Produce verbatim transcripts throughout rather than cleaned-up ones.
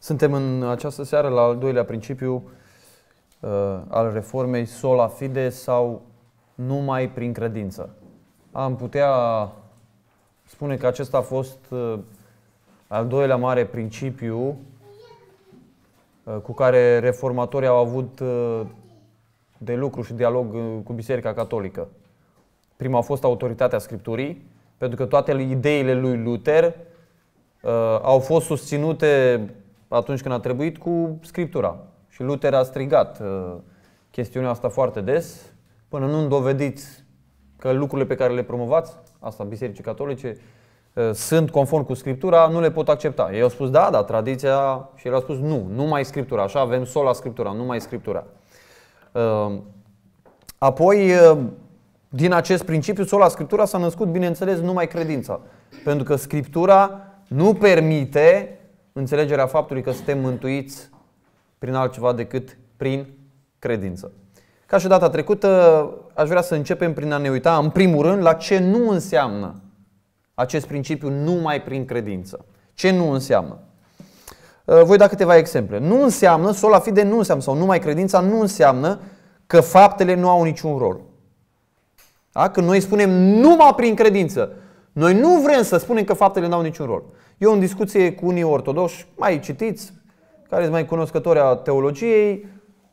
Suntem în această seară la al doilea principiu uh, al reformei, sola fide sau numai prin credință. Am putea spune că acesta a fost uh, al doilea mare principiu uh, cu care reformatorii au avut uh, de lucru și dialog uh, cu Biserica Catolică. Prima a fost autoritatea Scripturii, pentru că toate ideile lui Luther uh, au fost susținute atunci când a trebuit cu Scriptura. Și Luther a strigat uh, chestiunea asta foarte des, până nu dovediți că lucrurile pe care le promovați, asta Bisericii Catolice, uh, sunt conform cu Scriptura, nu le pot accepta. Ei au spus da, da, tradiția, și el a spus nu, numai Scriptura, așa avem sola Scriptura, numai Scriptura. Uh, apoi, uh, din acest principiu, sola Scriptura s-a născut, bineînțeles, numai credința. Pentru că Scriptura nu permite înțelegerea faptului că suntem mântuiți prin altceva decât prin credință. Ca și data trecută, aș vrea să începem prin a ne uita, în primul rând, la ce nu înseamnă acest principiu numai prin credință. Ce nu înseamnă? Voi da câteva exemple. Nu înseamnă, sola fide nu înseamnă, sau numai credința nu înseamnă că faptele nu au niciun rol. Da? Când noi spunem numai prin credință, noi nu vrem să spunem că faptele nu au niciun rol. Eu în discuție cu unii ortodoși, mai citiți, care sunt mai cunoscători a teologiei,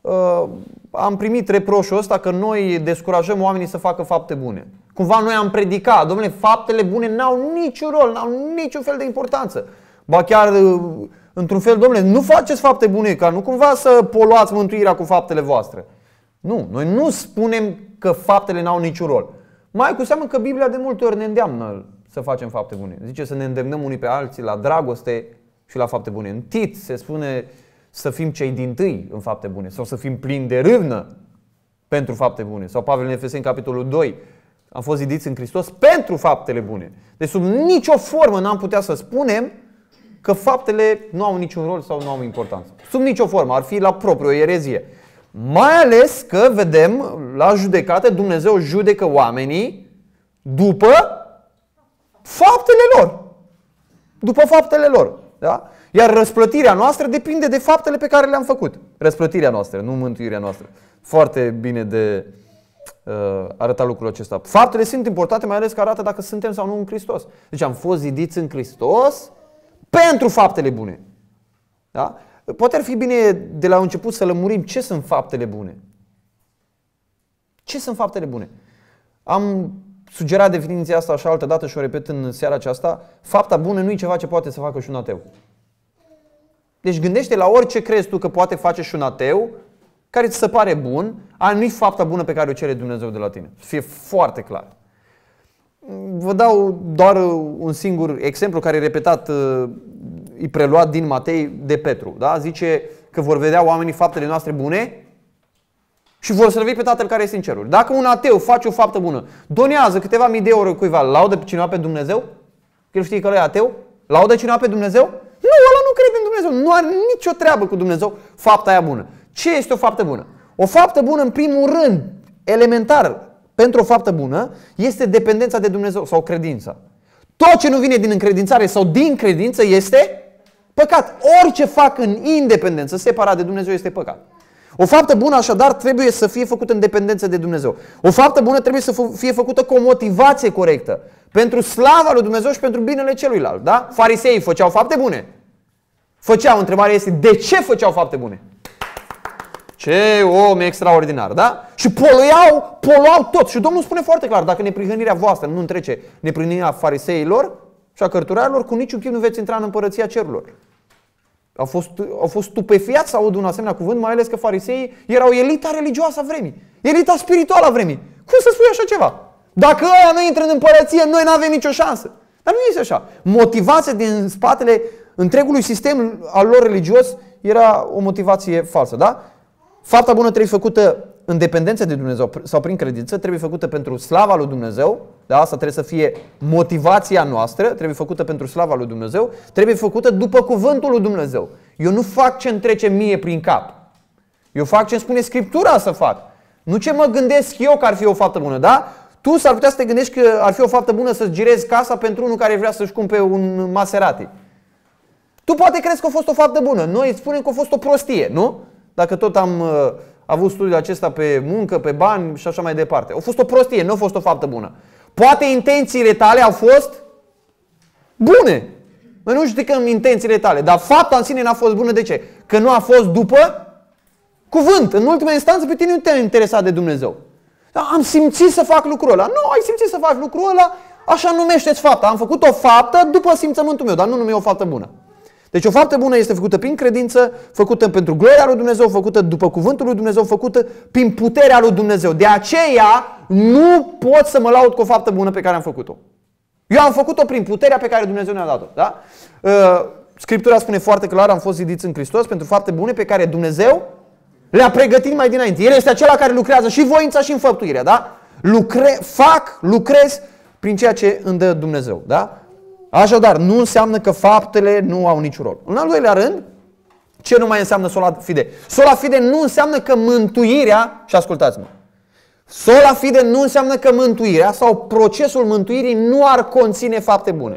am primit reproșul ăsta că noi descurajăm oamenii să facă fapte bune. Cumva noi am predicat, domnule, faptele bune n-au niciun rol, n-au niciun fel de importanță. Ba chiar, într-un fel, domnule, nu faceți fapte bune, ca nu cumva să poluați mântuirea cu faptele voastre. Nu, noi nu spunem că faptele n-au niciun rol. Mai cu seamă că Biblia de multe ori ne îndeamnă să facem fapte bune. Zice să ne îndemnăm unii pe alții la dragoste și la fapte bune. În Tit se spune să fim cei dintâi în fapte bune sau să fim plini de râvnă pentru fapte bune. Sau Pavel în Efeseni, capitolul doi, am fost zidiți în Hristos pentru faptele bune. Deci sub nicio formă n-am putea să spunem că faptele nu au niciun rol sau nu au importanță. Sub nicio formă, ar fi la propriu o erezie. Mai ales că vedem la judecată Dumnezeu judecă oamenii după faptele lor. După faptele lor. Da? Iar răsplătirea noastră depinde de faptele pe care le-am făcut. Răsplătirea noastră, nu mântuirea noastră. Foarte bine de uh, arătat lucrul acesta. Faptele sunt importante, mai ales că arată dacă suntem sau nu în Hristos. Deci am fost zidiți în Hristos pentru faptele bune. Da? Poate ar fi bine de la început să lămurim ce sunt faptele bune. Ce sunt faptele bune? Am sugerat definiția asta așa altă dată și o repet în seara aceasta. Fapta bună nu e ceva ce poate să facă și un ateu. Deci gândește la orice crezi tu că poate face și un ateu, care ți se pare bun, aia nu e fapta bună pe care o cere Dumnezeu de la tine. Să fie foarte clar. Vă dau doar un singur exemplu care e repetat, e preluat din Matei de Petru. Da? Zice că vor vedea oamenii faptele noastre bune și vor slăvi pe Tatăl care este în ceruri. Dacă un ateu face o faptă bună, donează câteva mii de euro cuiva, laudă cineva pe Dumnezeu? El știe că ăla e ateu? Laudă cineva pe Dumnezeu? Nu, ăla nu crede în Dumnezeu, nu are nicio treabă cu Dumnezeu fapta aia bună. Ce este o faptă bună? O faptă bună, în primul rând, elementar, pentru o faptă bună, este dependența de Dumnezeu sau credința. Tot ce nu vine din încredințare sau din credință este păcat. Orice fac în independență, separat de Dumnezeu, este păcat. O faptă bună, așadar, trebuie să fie făcută în dependență de Dumnezeu. O faptă bună trebuie să fie făcută cu o motivație corectă. Pentru slava lui Dumnezeu și pentru binele celuilalt. Da? Fariseii făceau fapte bune. Făceau, întrebarea este, de ce făceau fapte bune? Ce om extraordinar, da? Și poluau, poluau tot. Și Domnul spune foarte clar, dacă neprihănirea voastră nu întrece neprihănirea fariseilor și a cărturarilor, cu niciun chip nu veți intra în împărăția cerurilor. Au fost, au fost stupefiați să aud un asemenea cuvânt, mai ales că fariseii erau elita religioasă a vremii. Elita spirituală a vremii. Cum să spui așa ceva? Dacă ăia nu intră în împărăție, noi nu avem nicio șansă. Dar nu este așa. Motivația din spatele întregului sistem al lor religios era o motivație falsă, da? Fapta bună trebuie făcută în dependență de Dumnezeu sau prin credință, trebuie făcută pentru slava lui Dumnezeu, da? Asta trebuie să fie motivația noastră, trebuie făcută pentru slava lui Dumnezeu, trebuie făcută după cuvântul lui Dumnezeu. Eu nu fac ce îmi trece mie prin cap. Eu fac ce îmi spune Scriptura să fac. Nu ce mă gândesc eu că ar fi o faptă bună, da? Tu s-ar putea să te gândești că ar fi o faptă bună să-ți girezi casa pentru unul care vrea să-și cumpere un Maserati. Tu poate crezi că a fost o faptă bună. Noi spunem că a fost o prostie, nu? Dacă tot am uh, avut studiul acesta pe muncă, pe bani și așa mai departe. A fost o prostie, nu a fost o faptă bună. Poate intențiile tale au fost bune. Noi nu judecăm intențiile tale, dar fapta în sine n-a fost bună. De ce? Că nu a fost după cuvânt. În ultima instanță pe tine nu te-a interesat de Dumnezeu. Dar am simțit să fac lucrul ăla. Nu, ai simțit să faci lucrul ăla, așa numește-ți fapta. Am făcut o faptă după simțământul meu, dar nu nume o faptă bună. Deci o faptă bună este făcută prin credință, făcută pentru gloria lui Dumnezeu, făcută după cuvântul lui Dumnezeu, făcută prin puterea lui Dumnezeu. De aceea nu pot să mă laud cu o faptă bună pe care am făcut-o. Eu am făcut-o prin puterea pe care Dumnezeu ne-a dat-o. Da? Scriptura spune foarte clar, am fost zidiți în Hristos pentru fapte bune pe care Dumnezeu le-a pregătit mai dinainte. El este acela care lucrează și voința și înfăptuirea. Da? Lucre, fac, lucrez prin ceea ce îmi dă Dumnezeu. Da? Așadar, nu înseamnă că faptele nu au niciun rol. În al doilea rând, ce nu mai înseamnă sola fide? Sola fide nu înseamnă că mântuirea, și ascultați-mă, sola fide nu înseamnă că mântuirea sau procesul mântuirii nu ar conține fapte bune.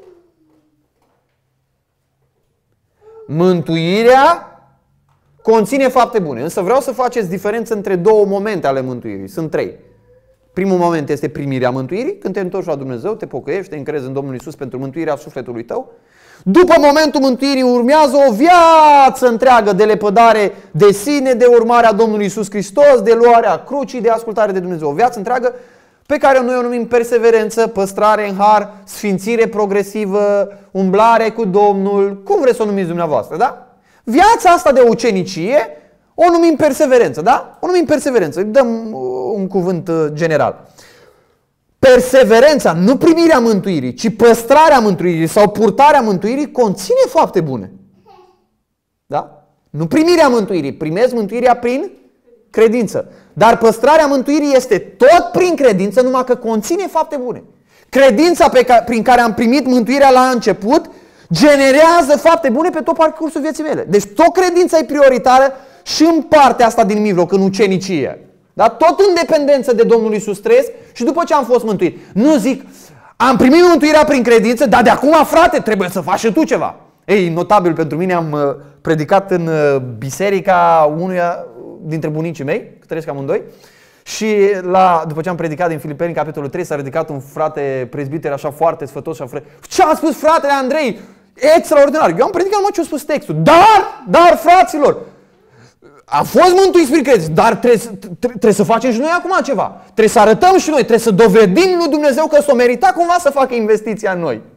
Mântuirea conține fapte bune, însă vreau să faceți diferență între două momente ale mântuirii. Sunt trei. Primul moment este primirea mântuirii, când te întorci la Dumnezeu, te pocăiești, te încrezi în Domnul Iisus pentru mântuirea sufletului tău. După momentul mântuirii urmează o viață întreagă de lepădare de sine, de urmarea Domnului Iisus Hristos, de luarea crucii, de ascultare de Dumnezeu. O viață întreagă pe care noi o numim perseverență, păstrare în har, sfințire progresivă, umblare cu Domnul, cum vreți să o numiți dumneavoastră, da? Viața asta de ucenicie o numim perseverență, da? O numim perseverență, dăm un cuvânt general. Perseverența, nu primirea mântuirii, ci păstrarea mântuirii sau purtarea mântuirii conține fapte bune. Da? Nu primirea mântuirii, primesc mântuirea prin credință. Dar păstrarea mântuirii este tot prin credință, numai că conține fapte bune. Credința pe care, prin care am primit mântuirea la început generează fapte bune pe tot parcursul vieții mele. Deci tot credința e prioritară și în partea asta din mijloc, în ucenicie. Da? Tot în dependență de Domnul Iisus trăiesc și după ce am fost mântuit. Nu zic, am primit mântuirea prin credință, dar de acum, frate, trebuie să faci și tu ceva. Ei, notabil pentru mine, am predicat în biserica unuia dintre bunicii mei, că trăiesc amândoi. Și la, după ce am predicat din Filipeni, capitolul trei, s-a ridicat un frate prezbiter așa foarte sfătos și a frate. Ce a spus fratele Andrei? Extraordinar. Eu am predicat numai ce a spus textul. Dar, dar, fraților, a fost mântuiți prin credință, dar trebuie, trebuie să facem și noi acum ceva. Trebuie să arătăm și noi, trebuie să dovedim lui Dumnezeu că s-o merita cumva să facă investiția în noi.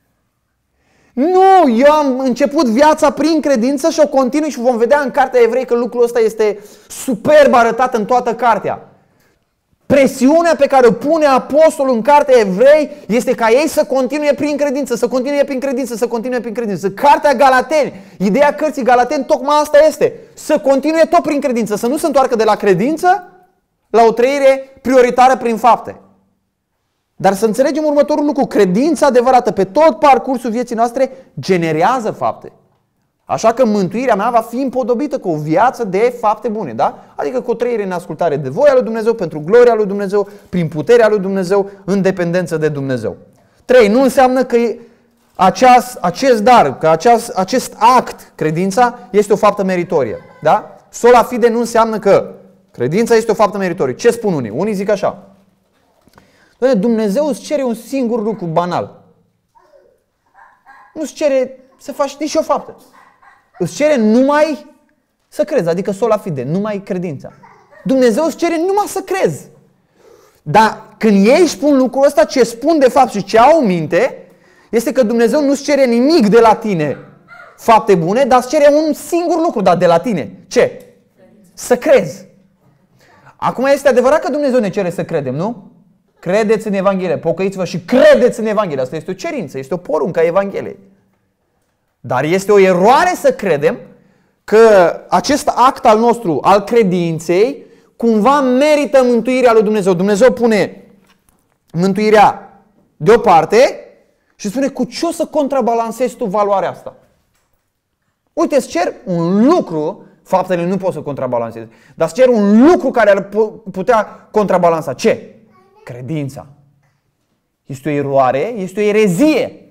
Nu, eu am început viața prin credință și o continui și vom vedea în Cartea Evrei că lucrul ăsta este superb arătat în toată cartea. Presiunea pe care o pune apostolul în Cartea Evrei este ca ei să continue prin credință, să continue prin credință, să continue prin credință. Cartea Galateni, ideea cărții Galateni tocmai asta este, să continue tot prin credință, să nu se întoarcă de la credință la o trăire prioritară prin fapte. Dar să înțelegem următorul lucru, credința adevărată pe tot parcursul vieții noastre generează fapte. Așa că mântuirea mea va fi împodobită cu o viață de fapte bune, da? Adică cu o trăire în ascultare de voia lui Dumnezeu, pentru gloria lui Dumnezeu, prin puterea lui Dumnezeu, în dependență de Dumnezeu. trei. Nu înseamnă că aceast, acest dar, că aceast, acest act, credința, este o faptă meritorie, da? Sola fide nu înseamnă că credința este o faptă meritorie. Ce spun unii? Unii zic așa. Dumnezeu îți cere un singur lucru banal. Nu îți cere să faci nici o faptă. Îți cere numai să crezi, adică sola fide, numai credința. Dumnezeu îți cere numai să crezi. Dar când ei spun lucrul ăsta, ce spun de fapt și ce au în minte, este că Dumnezeu nu îți cere nimic de la tine, fapte bune, dar îți cere un singur lucru, dar de la tine. Ce? Să crezi. Acum este adevărat că Dumnezeu ne cere să credem, nu? Credeți în Evanghelie, pocăiți-vă și credeți în Evanghelie. Asta este o cerință, este o poruncă a Evangheliei. Dar este o eroare să credem că acest act al nostru, al credinței, cumva merită mântuirea lui Dumnezeu. Dumnezeu pune mântuirea deoparte și spune cu ce o să contrabalancezi tu valoarea asta. Uite, îți cer un lucru, faptele nu poți să contrabalancezi, dar îți cer un lucru care ar putea contrabalansa. Ce? Credința. Este o eroare, este o erezie.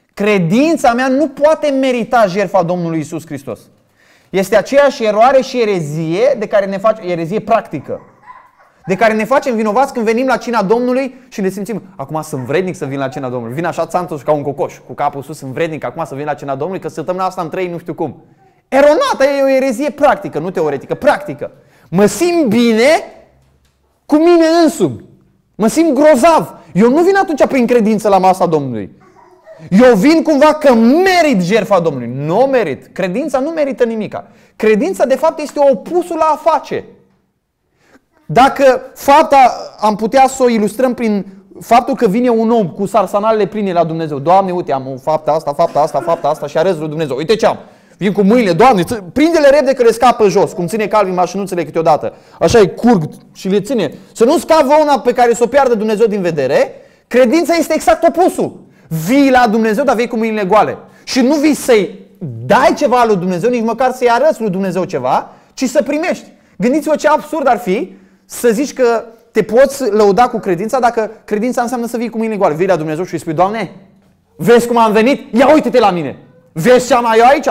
Credința mea nu poate merita jertfa Domnului Iisus Hristos. Este aceeași eroare și erezie de care ne face, erezie practică, de care ne facem vinovați când venim la cina Domnului și ne simțim, acum sunt vrednic să vin la cina Domnului. Vin așa țantos ca un cocoș, cu capul sus, sunt vrednic acum să vin la cina Domnului, că săptămâna asta am trăit nu știu cum. Eronată, e o erezie practică, nu teoretică, practică. Mă simt bine cu mine însumi. Mă simt grozav. Eu nu vin atunci prin credință la masa Domnului. Eu vin cumva că merit jertfa Domnului. Nu merit. Credința nu merită nimica. Credința de fapt este opusul la a face. Dacă fapta am putea să o ilustrăm prin faptul că vine un om cu sarsanalele pline la Dumnezeu. Doamne, uite, am fapta asta, fapta asta, fapta asta și arăți lui Dumnezeu. Uite ce am. Vin cu mâinile, Doamne, prinde-le repede că le scapă jos, cum ține Calvin mașinuțele câteodată. Așa îi curg și le ține. Să nu scapă una pe care să o piardă Dumnezeu din vedere. Credința este exact opusul. Vii la Dumnezeu, dar vii cu mâinile goale. Și nu vii să-i dai ceva lui Dumnezeu, nici măcar să-i arăți lui Dumnezeu ceva, ci să primești. Gândiți-vă ce absurd ar fi să zici că te poți lăuda cu credința dacă credința înseamnă să vii cu mâinile goale. Vii la Dumnezeu și îi spui, Doamne, vezi cum am venit? Ia uite-te la mine. Vezi ce am eu aici?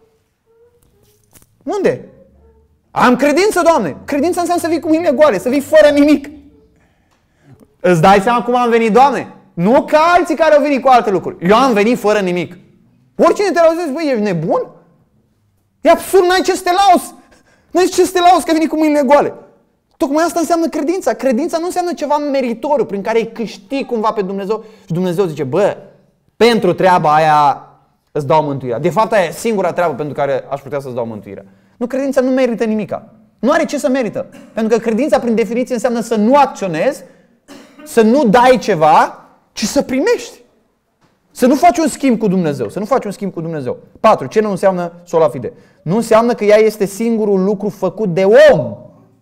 Unde? Am credință, Doamne. Credința înseamnă să vii cu mâinile goale, să vii fără nimic. Îți dai seama cum am venit, Doamne? Nu ca alții care au venit cu alte lucruri. Eu am venit fără nimic. Oricine te lauzi, băi, ești nebun? E absurd, n-ai ce să te lauzi. N-ai ce să te lauzi că ai venit cu mâinile goale. Tocmai asta înseamnă credința. Credința nu înseamnă ceva meritoriu prin care îi câștigi cumva pe Dumnezeu și Dumnezeu zice, bă, pentru treaba aia îți dau mântuirea. De fapt, aia e singura treabă pentru care aș putea să-ți dau mântuirea. Nu, credința nu merită nimica. Nu are ce să merită. Pentru că credința, prin definiție, înseamnă să nu acționezi, să nu dai ceva, ci să primești. Să nu faci un schimb cu Dumnezeu. Să nu faci un schimb cu Dumnezeu. patru. Ce nu înseamnă sola fide? Nu înseamnă că ea este singurul lucru făcut de om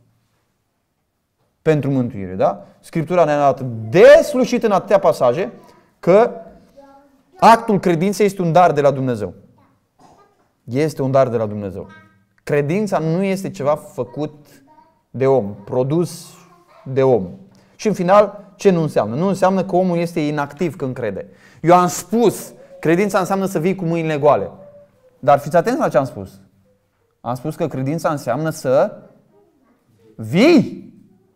pentru mântuire. Da? Scriptura ne-a dat deslușit în atâtea pasaje că actul credinței este un dar de la Dumnezeu. Este un dar de la Dumnezeu. Credința nu este ceva făcut de om, produs de om. Și în final, ce nu înseamnă? Nu înseamnă că omul este inactiv când crede. Eu am spus, credința înseamnă să vii cu mâinile goale. Dar fiți atenți la ce am spus. Am spus că credința înseamnă să vii.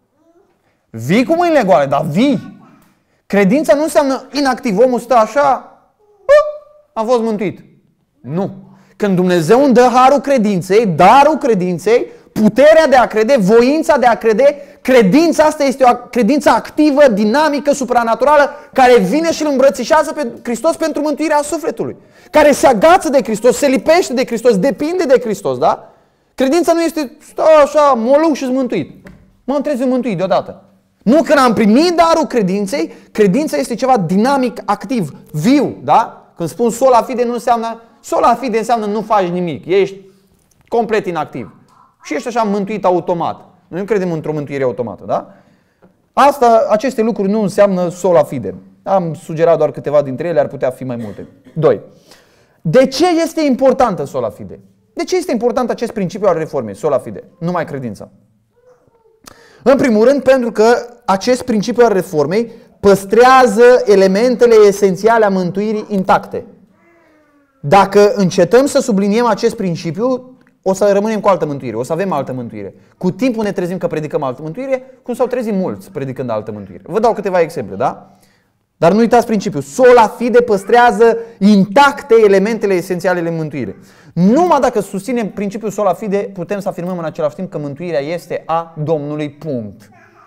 Vii cu mâinile goale, dar vii. Credința nu înseamnă inactiv. Omul stă așa, am fost mântuit. Nu. Când Dumnezeu îmi dă harul credinței, darul credinței, puterea de a crede, voința de a crede, credința asta este o credință activă, dinamică, supranaturală, care vine și îl îmbrățișează pe Hristos pentru mântuirea sufletului. Care se agață de Hristos, se lipește de Hristos, depinde de Hristos, da? Credința nu este, stă așa, moluc și-s mântuit. Mă trebuie mântuit deodată. Nu, când am primit darul credinței, credința este ceva dinamic, activ, viu, da? Când spun sola fide, nu înseamnă, sola fide înseamnă nu faci nimic, ești complet inactiv. Și ești așa mântuit automat. Noi nu credem într-o mântuire automată, da? Asta, aceste lucruri nu înseamnă sola fide. Am sugerat doar câteva dintre ele, ar putea fi mai multe. doi. De ce este importantă sola fide? De ce este important acest principiu al reformei, sola fide? Numai credința. În primul rând, pentru că acest principiu al reformei păstrează elementele esențiale a mântuirii intacte. Dacă încetăm să subliniem acest principiu, o să rămânem cu altă mântuire, o să avem altă mântuire. Cu timpul ne trezim că predicăm altă mântuire, cum s-au trezit mulți predicând altă mântuire. Vă dau câteva exemple, da? Dar nu uitați principiul. Sola fide păstrează intacte elementele esențiale ale mântuirii. Numai dacă susținem principiul sola fide, putem să afirmăm în același timp că mântuirea este a Domnului, punct.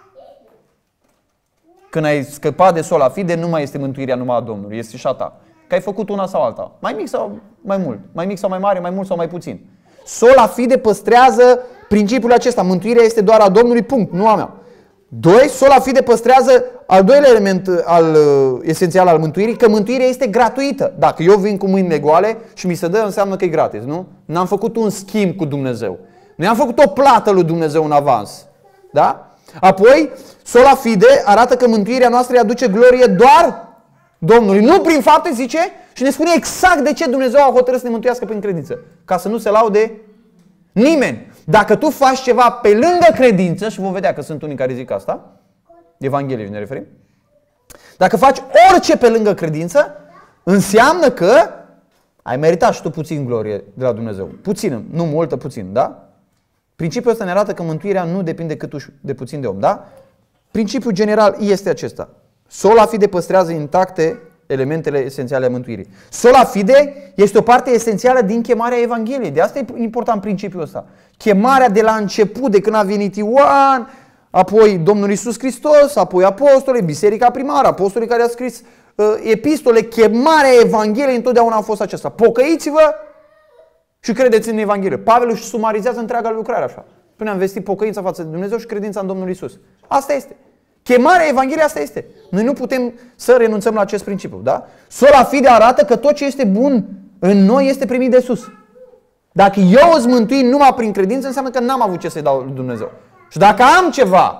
Când ai scăpat de sola fide, nu mai este mântuirea numai a Domnului, este și a ta. Că ai făcut una sau alta. Mai mic sau mai mult, mai mic sau mai mare, mai mult sau mai puțin. Sola fide păstrează principiul acesta. Mântuirea este doar a Domnului, punct, nu a mea. Doi, sola fide păstrează al doilea element al, esențial al mântuirii, că mântuirea este gratuită. Dacă eu vin cu mâinile goale și mi se dă, înseamnă că e gratis, nu? N-am făcut un schimb cu Dumnezeu. Nu am făcut o plată lui Dumnezeu în avans. Da? Apoi, sola fide arată că mântuirea noastră îi aduce glorie doar Domnului. Nu prin fapte, zice, și ne spune exact de ce Dumnezeu a hotărât să ne mântuiască prin credință. Ca să nu se laude nimeni. Dacă tu faci ceva pe lângă credință, și vom vedea că sunt unii care zic asta, Evanghelie ne referim, dacă faci orice pe lângă credință, înseamnă că ai meritat și tu puțin glorie de la Dumnezeu. Puțin, nu multă, puțin, da? Principiul ăsta ne arată că mântuirea nu depinde cât uși de puțin de om, da? Principiul general este acesta. Sola fide păstrează intacte elementele esențiale a mântuirii. Sola fide este o parte esențială din chemarea Evangheliei. De asta e important principiul ăsta. Chemarea de la început, de când a venit Ioan, apoi Domnul Iisus Hristos, apoi apostole, biserica primară, apostolii care au scris uh, epistole, chemarea Evangheliei întotdeauna a fost aceasta. Pocăiți-vă și credeți în Evanghelie. Pavel își sumarizează întreaga lucrare așa. Până am vestit pocăința față de Dumnezeu și credința în Domnul Iisus. Asta este. Chemarea Evangheliei asta este. Noi nu putem să renunțăm la acest principiu. Da? Sola fide arată că tot ce este bun în noi este primit de sus. Dacă eu îți mântui numai prin credință, înseamnă că n-am avut ce să-i dau lui Dumnezeu. Și dacă am ceva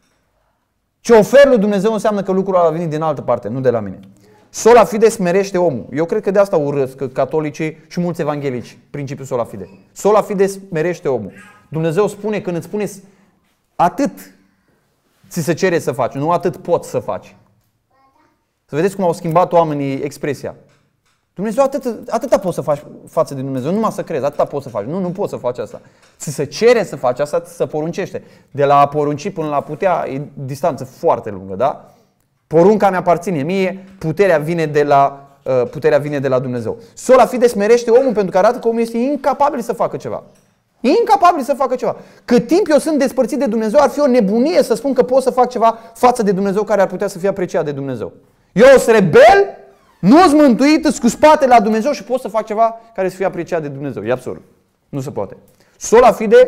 ce ofer lui Dumnezeu, înseamnă că lucrul a venit din altă parte, nu de la mine. Sola fide smerește omul. Eu cred că de asta urăsc catolicii și mulți evanghelici principiul sola fide. Sola fide smerește omul. Dumnezeu spune, când îți spune atât ți se cere să faci, nu atât poți să faci. Să vedeți cum au schimbat oamenii expresia. Dumnezeu atât, atâta poți să faci față de Dumnezeu, numai să crezi, atâta poți să faci. Nu, nu poți să faci asta. Ți se cere să faci asta, ți se poruncește. De la a porunci până la a putea e distanță foarte lungă, da? Porunca mi aparține mie, puterea vine de la, uh, puterea vine de la Dumnezeu. Sola fide smerește omul pentru că arată că omul este incapabil să facă ceva. Incapabil să facă ceva. Cât timp eu sunt despărțit de Dumnezeu, ar fi o nebunie să spun că pot să fac ceva față de Dumnezeu care ar putea să fie apreciat de Dumnezeu. Eu sunt rebel, nu sunt mântuit, îți cu spatele la Dumnezeu și pot să fac ceva care să fie apreciat de Dumnezeu. E absurd. Nu se poate. Sola fide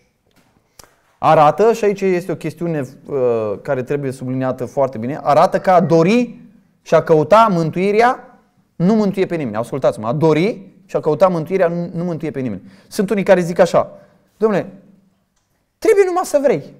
arată, și aici este o chestiune uh, care trebuie subliniată foarte bine, arată că a dori și a căuta mântuirea nu mântuie pe nimeni. Ascultați-mă, a dori și a căuta mântuirea nu, nu mântuie pe nimeni. Sunt unii care zic așa: dom'le, trebuie numai să vrei.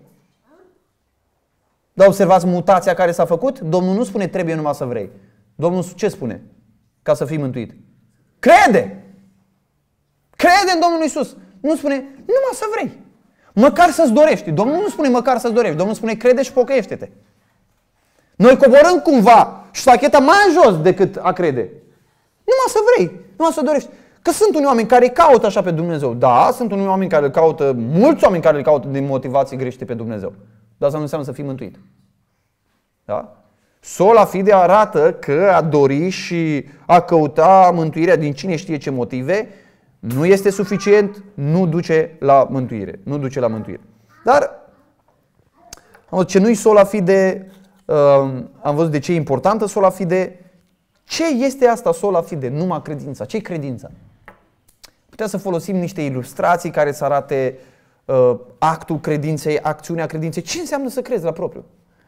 Dar observați mutația care s-a făcut? Domnul nu spune trebuie numai să vrei. Domnul ce spune ca să fii mântuit? Crede! Crede în Domnul Iisus. Nu spune numai să vrei. Măcar să-ți dorești. Domnul nu spune măcar să-ți dorești. Domnul spune crede și pocăiește-te. Noi coborâm cumva ștacheta mai jos decât a crede. Numai să vrei, numai să dorești. Că sunt unii oameni care caută așa pe Dumnezeu. Da, sunt unii oameni care îl caută, mulți oameni care îl caută din motivații greșite pe Dumnezeu. Dar asta nu înseamnă să fii mântuit. Da? Sola fide arată că a dori și a căuta mântuirea din cine știe ce motive nu este suficient, nu duce la mântuire. Nu duce la mântuire. Dar ce nu-i sola fide, am văzut de ce e importantă sola fide. Ce este asta sola fide? Numai credința. Ce-i credința? Putem să folosim niște ilustrații care să arate uh, actul credinței, acțiunea credinței. Ce înseamnă să crezi la propriu?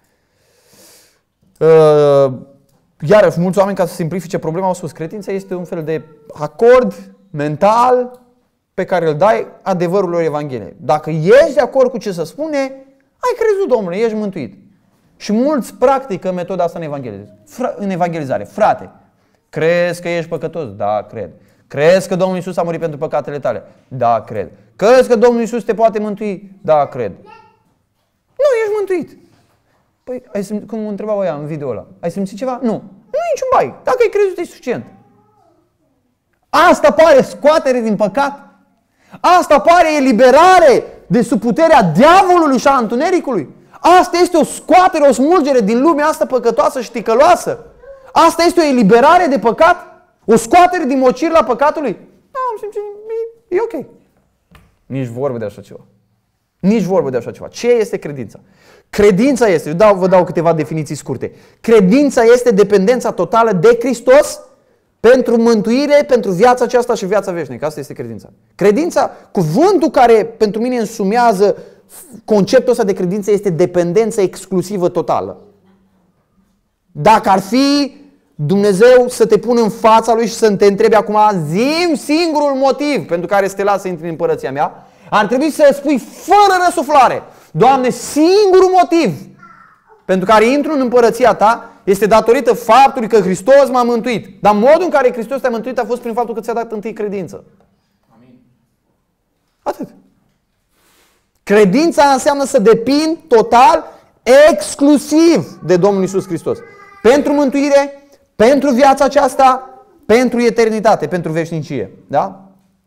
Uh, iarăși, mulți oameni, ca să simplifice problema, au spus credința este un fel de acord mental pe care îl dai adevărurilor Evangheliei. Dacă ești de acord cu ce se spune, ai crezut, Domnule, ești mântuit. Și mulți practică metoda asta în evangelizare. În evangelizare. Frate, crezi că ești păcătos? Da, cred. Crezi că Domnul Iisus a murit pentru păcatele tale? Da, cred. Crezi că Domnul Iisus te poate mântui? Da, cred. Nu, ești mântuit. Păi, ai simțit, cum mă întrebau ăia în video ăla, ai simțit ceva? Nu. Nu e niciun bai. Dacă ai crezut, e suficient. Asta pare scoatere din păcat? Asta pare eliberare de sub puterea diavolului și a întunericului? Asta este o scoatere, o smulgere din lumea asta păcătoasă și ticăloasă? Asta este o eliberare de păcat? O scoatere din mocirile păcatului? Da, am simțit, e, e ok. Nici vorbă de așa ceva. Nici vorbă de așa ceva. Ce este credința? Credința este, eu dau, vă dau câteva definiții scurte. Credința este dependența totală de Hristos pentru mântuire, pentru viața aceasta și viața veșnică. Asta este credința. Credința, cuvântul care pentru mine însumează conceptul ăsta de credință este dependență exclusivă totală. Dacă ar fi Dumnezeu să te pună în fața Lui și să te întrebi acum, zi-mi singurul motiv pentru care să te las să intri în împărăția mea, ar trebui să spui fără răsuflare: Doamne, singurul motiv pentru care intru în împărăția Ta este datorită faptului că Hristos m-a mântuit. Dar modul în care Hristos te-a mântuit a fost prin faptul că ți-a dat întâi credință. Amin. Atât. Credința înseamnă să depind total, exclusiv de Domnul Iisus Hristos. Pentru mântuire, pentru viața aceasta pentru eternitate, pentru veșnicie. Da?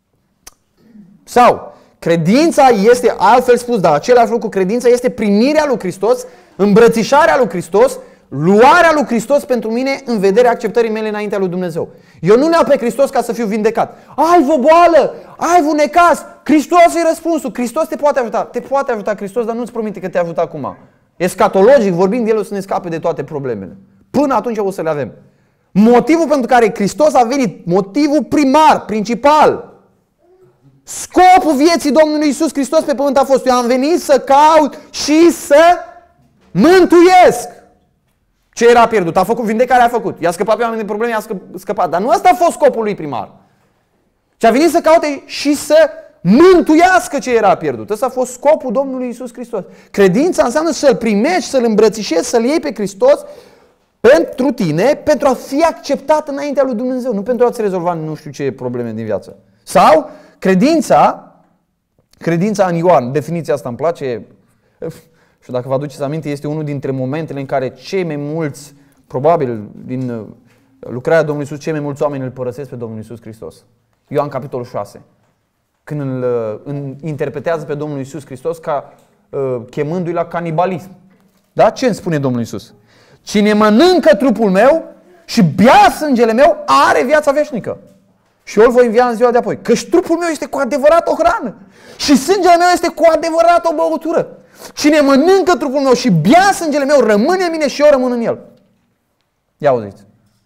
Sau, credința este, altfel spus, dar același lucru, credința este primirea lui Hristos, îmbrățișarea lui Hristos, luarea lui Hristos pentru mine în vederea acceptării mele înaintea lui Dumnezeu. Eu nu le-am pe Hristos ca să fiu vindecat. Ai vă boală, ai vă necaz, Hristos e răspunsul, Hristos te poate ajuta. Te poate ajuta Hristos, dar nu-ți promite că te ajută acum. Escatologic, vorbind, El o să ne scape de toate problemele. Până atunci o să le avem. Motivul pentru care Hristos a venit, motivul primar, principal, scopul vieții Domnului Iisus Hristos pe pământ a fost: eu am venit să caut și să mântuiesc ce era pierdut. A făcut vindecare, a făcut. I-a scăpat pe oameni de probleme, i-a scăpat. Dar nu asta a fost scopul lui primar. Ce a venit să caute și să mântuiască ce era pierdut. Ăsta a fost scopul Domnului Iisus Hristos. Credința înseamnă să-L primești, să-L îmbrățișezi, să-L iei pe Hristos pentru tine, pentru a fi acceptat înaintea lui Dumnezeu, nu pentru a-ți rezolva nu știu ce probleme din viață. Sau credința, credința în Ioan, definiția asta îmi place. Și dacă vă aduceți aminte, este unul dintre momentele în care cei mai mulți, probabil din lucrarea Domnului Iisus, cei mai mulți oameni îl părăsesc pe Domnul Iisus Hristos. Ioan capitolul șase. Când îl, îl interpretează pe Domnul Iisus Hristos ca uh, chemându-i la canibalism. Da? Ce îmi spune Domnul Iisus? Cine mănâncă trupul meu și bea sângele meu are viața veșnică. Și eu îl voi învia în ziua de apoi. Căci trupul meu este cu adevărat o hrană și sângele meu este cu adevărat o băutură. Cine mănâncă trupul meu și bea sângele meu rămâne în mine și eu rămân în el. Ia auziți.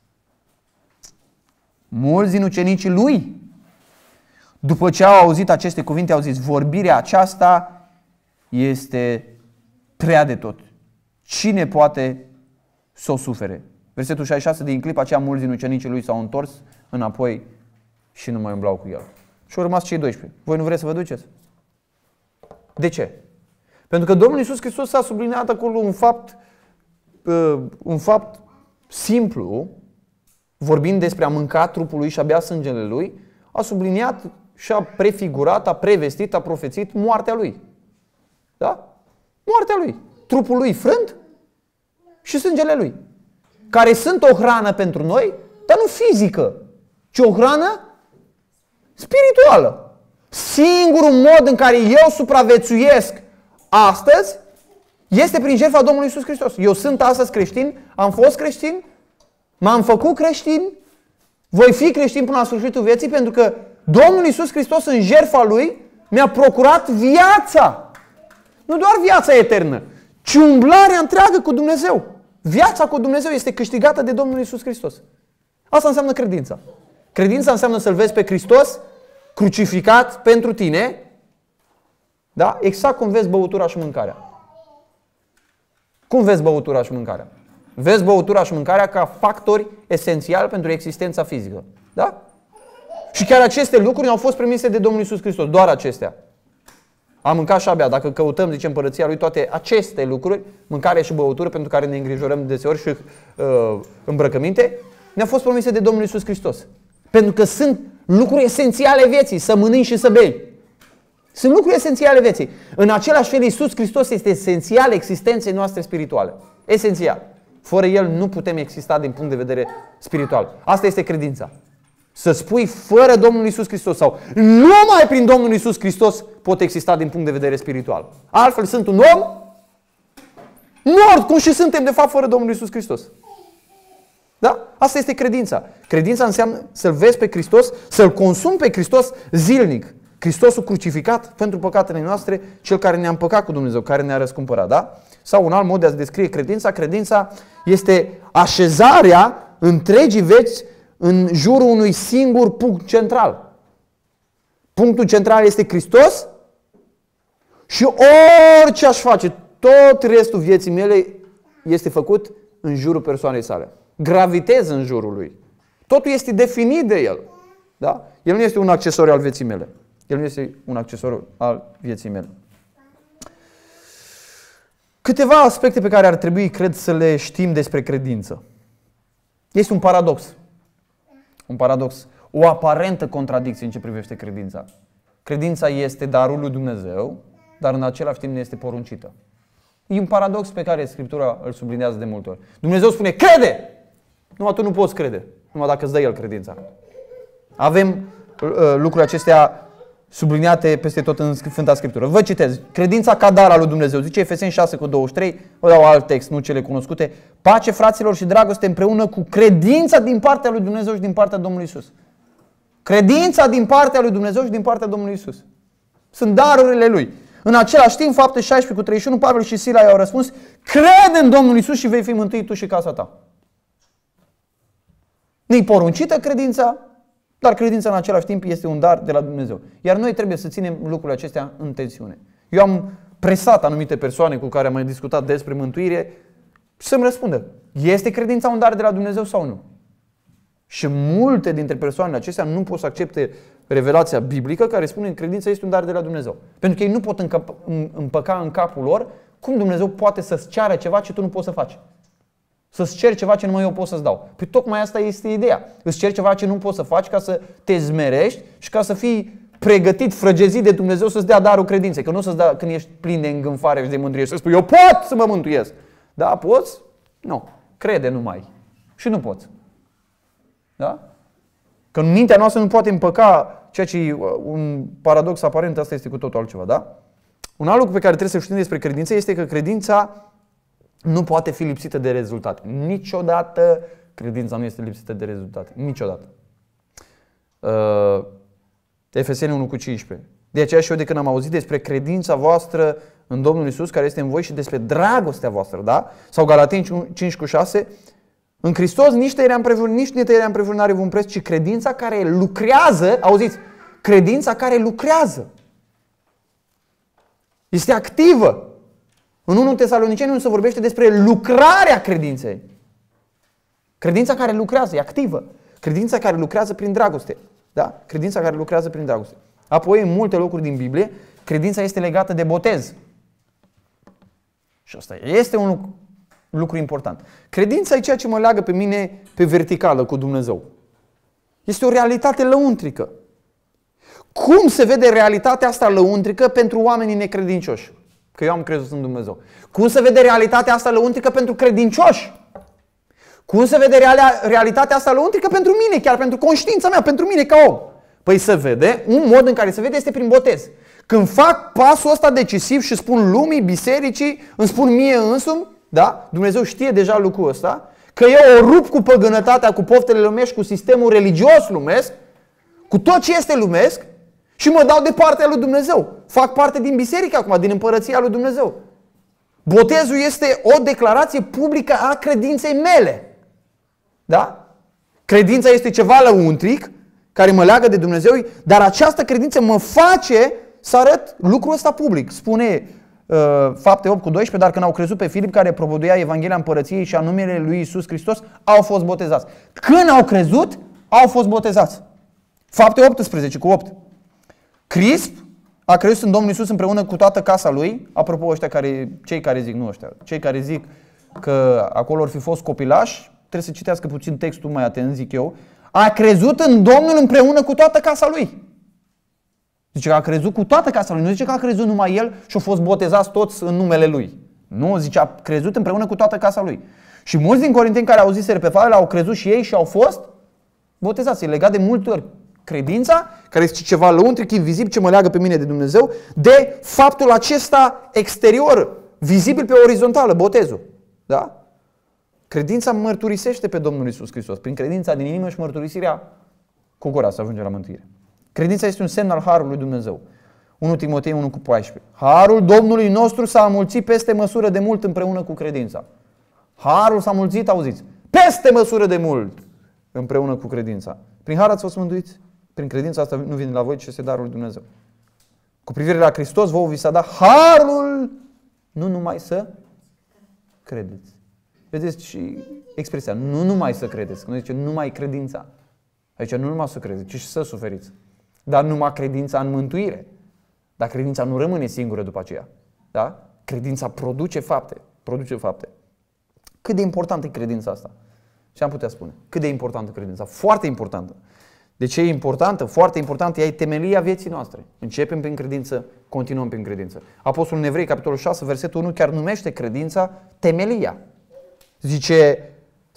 Mulți din ucenicii lui, după ce au auzit aceste cuvinte, au zis: vorbirea aceasta este prea de tot. Cine poate să o sufere? Versetul șaizeci și șase, din clipa aceea mulți din ucenicii lui s-au întors înapoi și nu mai umblau cu el. Și au rămas cei doisprezece. Voi nu vreți să vă duceți? De ce? Pentru că Domnul Iisus Hristos a subliniat acolo un fapt, un fapt simplu, vorbind despre a mânca trupul lui și a bea sângele lui, a subliniat și a prefigurat, a prevestit, a profețit moartea lui. Da? Moartea lui. Trupul lui frânt și sângele lui. Care sunt o hrană pentru noi, dar nu fizică, ci o hrană spirituală. Singurul mod în care eu supraviețuiesc astăzi este prin jertfa Domnului Iisus Hristos. Eu sunt astăzi creștin, am fost creștin, m-am făcut creștin, voi fi creștin până la sfârșitul vieții, pentru că Domnul Iisus Hristos în jertfa Lui mi-a procurat viața. Nu doar viața eternă, ci umblarea întreagă cu Dumnezeu. Viața cu Dumnezeu este câștigată de Domnul Iisus Hristos. Asta înseamnă credința. Credința înseamnă să-L vezi pe Hristos crucificat pentru tine, da? Exact cum vezi băutura și mâncarea. Cum vezi băutura și mâncarea? Vezi băutura și mâncarea ca factori esențiali pentru existența fizică. Da? Și chiar aceste lucruri au fost permise de Domnul Iisus Hristos. Doar acestea. A mâncat și a bea. Dacă căutăm, zice, împărăția Lui, toate aceste lucruri, mâncare și băutură, pentru care ne îngrijorăm deseori, și uh, îmbrăcăminte, ne-au fost promise de Domnul Iisus Hristos. Pentru că sunt lucruri esențiale vieții, să mănânci și să bei. Sunt lucruri esențiale vieții. În același fel, Iisus Hristos este esențial existenței noastre spirituale. Esențial. Fără El nu putem exista din punct de vedere spiritual. Asta este credința. Să spui fără Domnul Iisus Hristos sau numai prin Domnul Iisus Hristos pot exista din punct de vedere spiritual. Altfel sunt un om mort, cum și suntem de fapt fără Domnul Iisus Hristos. Da? Asta este credința. Credința înseamnă să-L vezi pe Hristos, să-L consumi pe Hristos zilnic. Hristosul crucificat pentru păcatele noastre, Cel care ne-a împăcat cu Dumnezeu, care ne-a răscumpărat. Da? Sau un alt mod de a descrie credința. Credința este așezarea întregii vieți în jurul unui singur punct central. Punctul central este Hristos și orice aș face, tot restul vieții mele este făcut în jurul persoanei sale. Gravitez în jurul Lui. Totul este definit de El. Da? El nu este un accesoriu al vieții mele. El nu este un accesoriu al vieții mele. Câteva aspecte pe care ar trebui, cred, să le știm despre credință. Este un paradox. Un paradox. O aparentă contradicție în ce privește credința. Credința este darul lui Dumnezeu, dar în același timp ne este poruncită. E un paradox pe care Scriptura îl sublinează de multe ori. Dumnezeu spune, crede! Nu, tu nu poți crede. numai dacă îți dă El credința. Avem uh, lucrurile acestea subliniate peste tot în Sfânta Scriptură. Vă citez. Credința ca dar al lui Dumnezeu. Zice Efeseni șase cu douăzeci și trei. Vă dau alt text, nu cele cunoscute. Pace, fraților, și dragoste împreună cu credința din partea lui Dumnezeu și din partea Domnului Iisus. Credința din partea lui Dumnezeu și din partea Domnului Iisus. Sunt darurile Lui. În același timp, Fapte șaisprezece cu treizeci și unu, Pavel și Sila i-au răspuns: crede în Domnul Iisus și vei fi mântuit tu și casa ta. Nu-i poruncită credința, dar credința în același timp este un dar de la Dumnezeu. Iar noi trebuie să ținem lucrurile acestea în tensiune. Eu am presat anumite persoane cu care am mai discutat despre mântuire și să-mi răspundă: este credința un dar de la Dumnezeu sau nu? Și multe dintre persoanele acestea nu pot să accepte revelația biblică care spune că credința este un dar de la Dumnezeu. Pentru că ei nu pot împăca în capul lor cum Dumnezeu poate să-ți ceară ceva ce tu nu poți să faci. Să-ți ceri ceva ce numai eu pot să-ți dau. Păi tocmai asta este ideea. Îți ceri ceva ce nu poți să faci ca să te zmerești și ca să fii pregătit, frăgezit de Dumnezeu să-ți dea darul credinței. Că nu să-ți dea când ești plin de îngânfare și de mândrie și să spui: eu pot să mă mântuiesc. Da, poți? Nu. Crede numai. Și nu poți. Da? Că în mintea noastră nu poate împăca ceea ce e un paradox aparent, asta este cu totul altceva. Da? Un alt lucru pe care trebuie să știm despre credință este că credința nu poate fi lipsită de rezultate. Niciodată credința nu este lipsită de rezultate. Niciodată. Uh, Efeseni unu cu cincisprezece. De aceea și eu, de când am auzit despre credința voastră în Domnul Iisus care este în voi și despre dragostea voastră, da? Sau Galateni cinci cu șase, în Hristos nici tăierea împrejur, nici netăierea împrejur n-are un preț, ci credința care lucrează, auziți, credința care lucrează. Este activă. În întâi Tesaloniceni unde se vorbește despre lucrarea credinței. Credința care lucrează, e activă. Credința care lucrează prin dragoste. Da? Credința care lucrează prin dragoste. Apoi, în multe locuri din Biblie, credința este legată de botez. Și asta este un lucru, lucru important. Credința e ceea ce mă leagă pe mine pe verticală cu Dumnezeu. Este o realitate lăuntrică. Cum se vede realitatea asta lăuntrică pentru oamenii necredincioși? Că eu am crezut în Dumnezeu. Cum se vede realitatea asta lăuntrică pentru credincioși? Cum se vede realitatea asta lăuntrică pentru mine, chiar pentru conștiința mea, pentru mine ca om? Păi se vede, un mod în care se vede este prin botez. Când fac pasul ăsta decisiv și spun lumii, bisericii, îmi spun mie însumi, da? Dumnezeu știe deja lucrul ăsta, că eu o rup cu păgânătatea, cu poftele lumești, cu sistemul religios lumesc, cu tot ce este lumesc și mă dau de partea lui Dumnezeu. Fac parte din biserică acum, din împărăția lui Dumnezeu. Botezul este o declarație publică a credinței mele. Da? Credința este ceva lăuntric care mă leagă de Dumnezeu, dar această credință mă face să arăt lucrul ăsta public. Spune uh, Fapte opt cu doisprezece, dar când au crezut pe Filip care propovăduia Evanghelia împărăției și a numele lui Iisus Hristos, au fost botezați. Când au crezut, au fost botezați. Fapte optsprezece cu opt. Crisp a crezut în Domnul Iisus împreună cu toată casa lui. Apropo, ăștia care, cei care zic, nu ăștia, cei care zic că acolo ar fi fost copilași, trebuie să citească puțin textul mai atent, zic eu. A crezut în Domnul împreună cu toată casa lui. Zice că a crezut cu toată casa lui. Nu zice că a crezut numai el și au fost botezați toți în numele lui. Nu, zice a crezut împreună cu toată casa lui. Și mulți din corinteni care au zis pe Pavel au crezut și ei și au fost botezați. E legat de multe ori credința, care este ceva lăuntric, invizibil, ce mă leagă pe mine de Dumnezeu, de faptul acesta exterior, vizibil pe orizontală, botezul. Da? Credința mărturisește pe Domnul Iisus Hristos. Prin credința din inimă și mărturisirea cu gura să ajunge la mântuire. Credința este un semn al harului lui Dumnezeu. unu Timotei unu cu paisprezece. Harul Domnului nostru s-a înmulțit peste măsură de mult împreună cu credința. Harul s-a înmulțit, auziți, peste măsură de mult împreună cu credința. Prin har ați fost mântuiți. Prin credința asta nu vine la voi, ci este darul lui Dumnezeu. Cu privire la Hristos, vouă vi s-a dat harul, nu numai să credeți. Vedeți și expresia, nu numai să credeți, când zice numai credința. Aici nu numai să credeți, ci și să suferiți. Dar numai credința în mântuire. Dar credința nu rămâne singură după aceea. Da? Credința produce fapte. Produce fapte. Cât de importantă e credința asta? Ce am putea spune? Cât de importantă credința? Foarte importantă. De ce e importantă? Foarte importantă. Ea e temelia vieții noastre. Începem prin credință, continuăm prin credință. Apostolul în Evrei, capitolul șase, versetul unu, chiar numește credința temelia. Zice,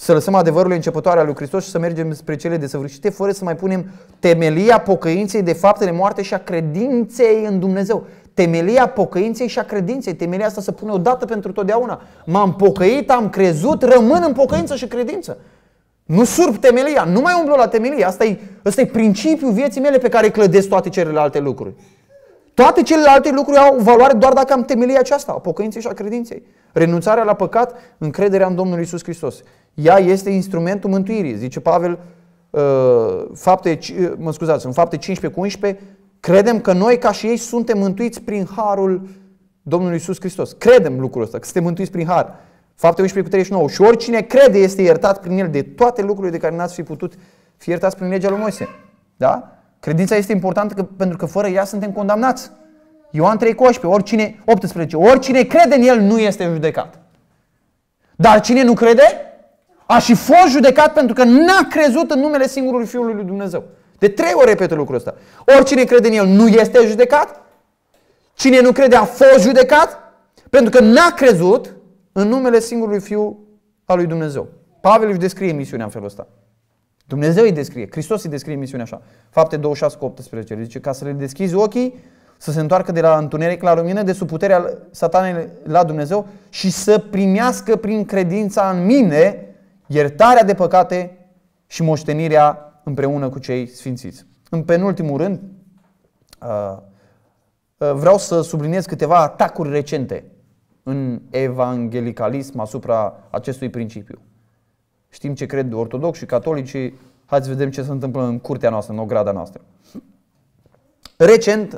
să lăsăm adevărurile începătoare ale lui Hristos și să mergem spre cele desăvârșite, fără să mai punem temelia pocăinței de faptele moarte și a credinței în Dumnezeu. Temelia pocăinței și a credinței. Temelia asta se pune odată pentru totdeauna. M-am pocăit, am crezut, rămân în pocăință și credință. Nu surp temelia, nu mai umblu la temelie. Asta e, asta e principiul vieții mele pe care clădesc toate celelalte lucruri. Toate celelalte lucruri au valoare doar dacă am temelia aceasta, a pocăinței și a credinței. Renunțarea la păcat, încrederea în Domnul Iisus Hristos. Ea este instrumentul mântuirii. Zice Pavel, uh, fapte, mă scuzați, în fapte cincisprezece cu unsprezece, credem că noi ca și ei suntem mântuiți prin harul Domnului Iisus Hristos. Credem lucrul ăsta, că suntem mântuiți prin har. Fapte unsprezece cu treizeci și nouă. Și oricine crede este iertat prin el de toate lucrurile de care n-ați fi putut fi iertați prin legea lui Moise. Da? Credința este importantă că, pentru că fără ea suntem condamnați. Ioan trei cu optsprezece, oricine, optsprezece, oricine crede în el nu este judecat. Dar cine nu crede, a și fost judecat pentru că n-a crezut în numele singurului Fiului lui Dumnezeu. De trei ori repetă lucrul ăsta. Oricine crede în el nu este judecat. Cine nu crede a fost judecat pentru că n-a crezut în numele singurului Fiu al lui Dumnezeu. Pavel își descrie misiunea în felul ăsta. Dumnezeu îi descrie, Hristos îi descrie misiunea așa. Fapte douăzeci și șase cu optsprezece. Zice, ca să le deschizi ochii, să se întoarcă de la întuneric la lumină, de sub puterea satanei la Dumnezeu și să primească prin credința în mine iertarea de păcate și moștenirea împreună cu cei sfințiți. În penultimul rând, vreau să subliniez câteva atacuri recente în evangelicalism asupra acestui principiu. Știm ce cred ortodoxi și catolicii, hai să vedem ce se întâmplă în curtea noastră, în ograda noastră. Recent,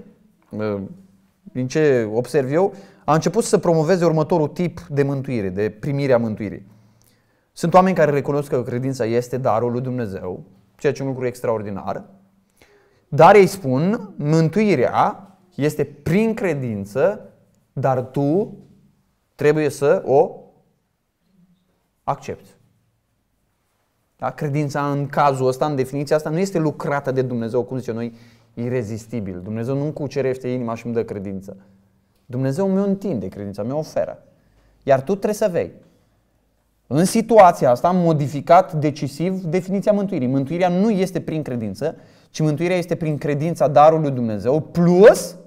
din ce observ eu, a început să promoveze următorul tip de mântuire, de primire a mântuirii. Sunt oameni care recunosc că credința este darul lui Dumnezeu, ceea ce e un lucru extraordinar, dar ei spun, mântuirea este prin credință, dar tu trebuie să o accepti. Da? Credința în cazul ăsta, în definiția asta, nu este lucrată de Dumnezeu, cum zicem noi, irezistibil. Dumnezeu nu-mi cucerește inima și îmi dă credință. Dumnezeu mi-o întinde credința, mi-o oferă. Iar tu trebuie să vei. În situația asta am modificat decisiv definiția mântuirii. Mântuirea nu este prin credință, ci mântuirea este prin credința darului lui Dumnezeu plus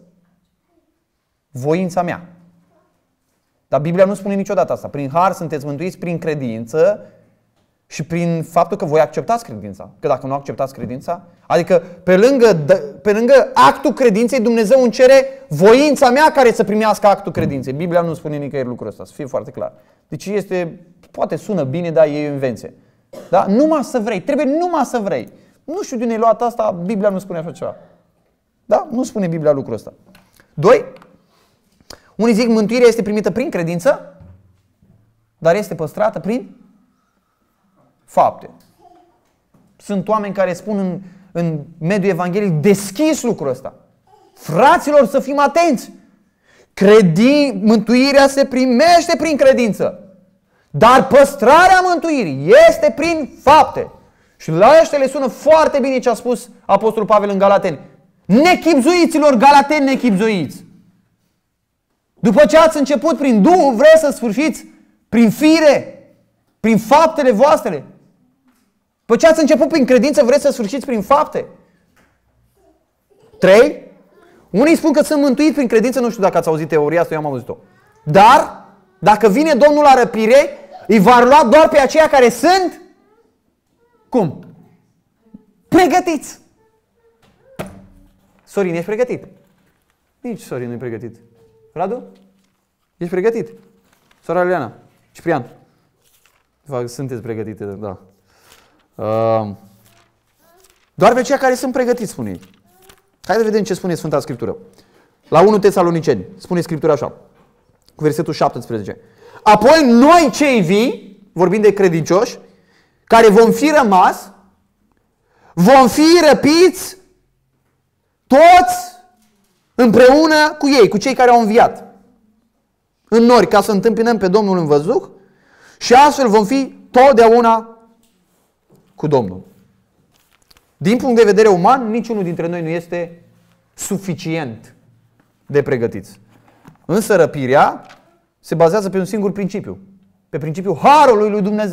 voința mea. Dar Biblia nu spune niciodată asta. Prin har sunteți mântuiți prin credință și prin faptul că voi acceptați credința. Că dacă nu acceptați credința, adică pe lângă, pe lângă actul credinței, Dumnezeu îmi cere voința mea care să primească actul credinței. Biblia nu spune nicăieri lucrul ăsta, să fie foarte clar. Deci este, poate sună bine, dar e o invenție. Da? Numai să vrei, trebuie numai să vrei. Nu știu de unde ai luat asta, Biblia nu spune așa ceva. Da? Nu spune Biblia lucrul ăsta. Doi, unii zic mântuirea este primită prin credință, dar este păstrată prin fapte. Sunt oameni care spun în, în mediul evanghelic deschis lucrul ăsta. Fraților, să fim atenți! Credi, mântuirea se primește prin credință, dar păstrarea mântuirii este prin fapte. Și la ăștia le sună foarte bine ce a spus Apostolul Pavel în Galateni. Nechipzuiților, Galateni, nechipzuiți! După ce ați început prin Duhul, vreți să sfârșiți prin fire, prin faptele voastre. După ce ați început prin credință, vreți să sfârșiți prin fapte. Trei. Unii spun că sunt mântuiți prin credință, nu știu dacă ați auzit teoria asta, eu am auzit-o. Dar, dacă vine Domnul la răpire, îi va lua doar pe aceia care sunt, cum? Pregătiți. Sorin, ești pregătit? Nici Sorin nu e pregătit. Radu? Ești pregătit? Sora Eliana? Ciprian? Sunteți pregătite, da. Uh, doar pe aceia care sunt pregătiți, spune ei. Hai să vedem ce spune Sfânta Scriptură. La unu Tesaloniceni, spune Scriptura așa, cu versetul șaptesprezece. Apoi noi cei vii, vorbind de credincioși, care vom fi rămas, vom fi răpiți toți împreună cu ei, cu cei care au înviat în nori, ca să întâmpinăm pe Domnul în văzduh și astfel vom fi totdeauna cu Domnul. Din punct de vedere uman, niciunul dintre noi nu este suficient de pregătiți. Însă răpirea se bazează pe un singur principiu. Pe principiul harului lui Dumnezeu.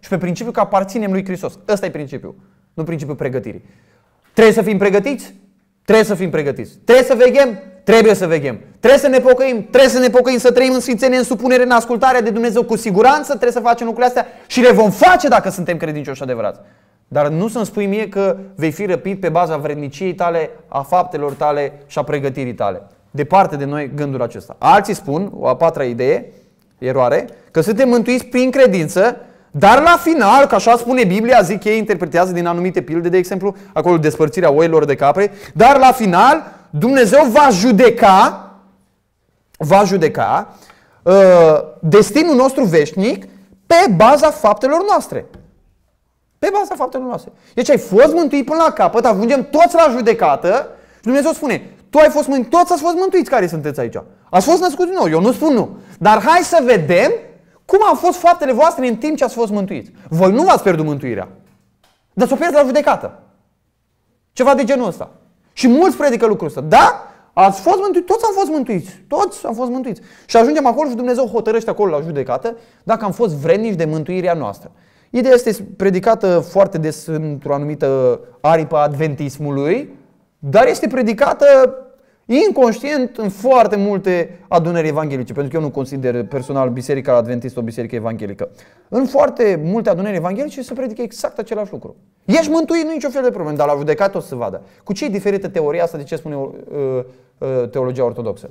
și pe principiul că aparținem lui Hristos. Ăsta e principiul, nu principiul pregătirii. Trebuie să fim pregătiți? Trebuie să fim pregătiți. Trebuie să veghem? Trebuie să veghem. Trebuie să ne pocăim? Trebuie să ne pocăim, să trăim în sfințenie, în supunere, în ascultarea de Dumnezeu. Cu siguranță trebuie să facem lucrurile astea și le vom face dacă suntem credincioși adevărați. Dar nu să-mi spui mie că vei fi răpit pe baza vredniciei tale, a faptelor tale și a pregătirii tale. Departe de noi gândul acesta. Alții spun, o a patra idee, eroare, că suntem mântuiți prin credință, dar la final, că așa spune Biblia, zic ei, interpretează din anumite pilde, de exemplu, acolo despărțirea oilor de capre, dar la final Dumnezeu va judeca, va judeca uh, destinul nostru veșnic pe baza faptelor noastre. Pe baza faptelor noastre. Deci ai fost mântuit până la capăt, ajungem toți la judecată și Dumnezeu spune, tu ai fost mântuit, toți ați fost mântuiți care sunteți aici. Ați fost născuți din nou, eu nu spun nu. Dar hai să vedem cum au fost faptele voastre în timp ce ați fost mântuiți. Voi nu v-ați pierdut mântuirea, dar s-o pierdeți la judecată. Ceva de genul ăsta. Și mulți predică lucrul ăsta. Da? Ați fost mântuiți, toți am fost mântuiți. Toți am fost mântuiți. Și ajungem acolo și Dumnezeu hotărăște acolo la judecată dacă am fost vrednici de mântuirea noastră. Ideea este predicată foarte des într-o anumită aripă a adventismului, dar este predicată inconștient în foarte multe adunări evanghelice, pentru că eu nu consider personal Biserica Adventistă o biserică evanghelică. În foarte multe adunări evanghelice se predică exact același lucru. Ești mântuit, nu e nicio fel de problemă, dar la judecată o să se vadă. Cu ce e diferită teoria asta de ce spune uh, uh, teologia ortodoxă?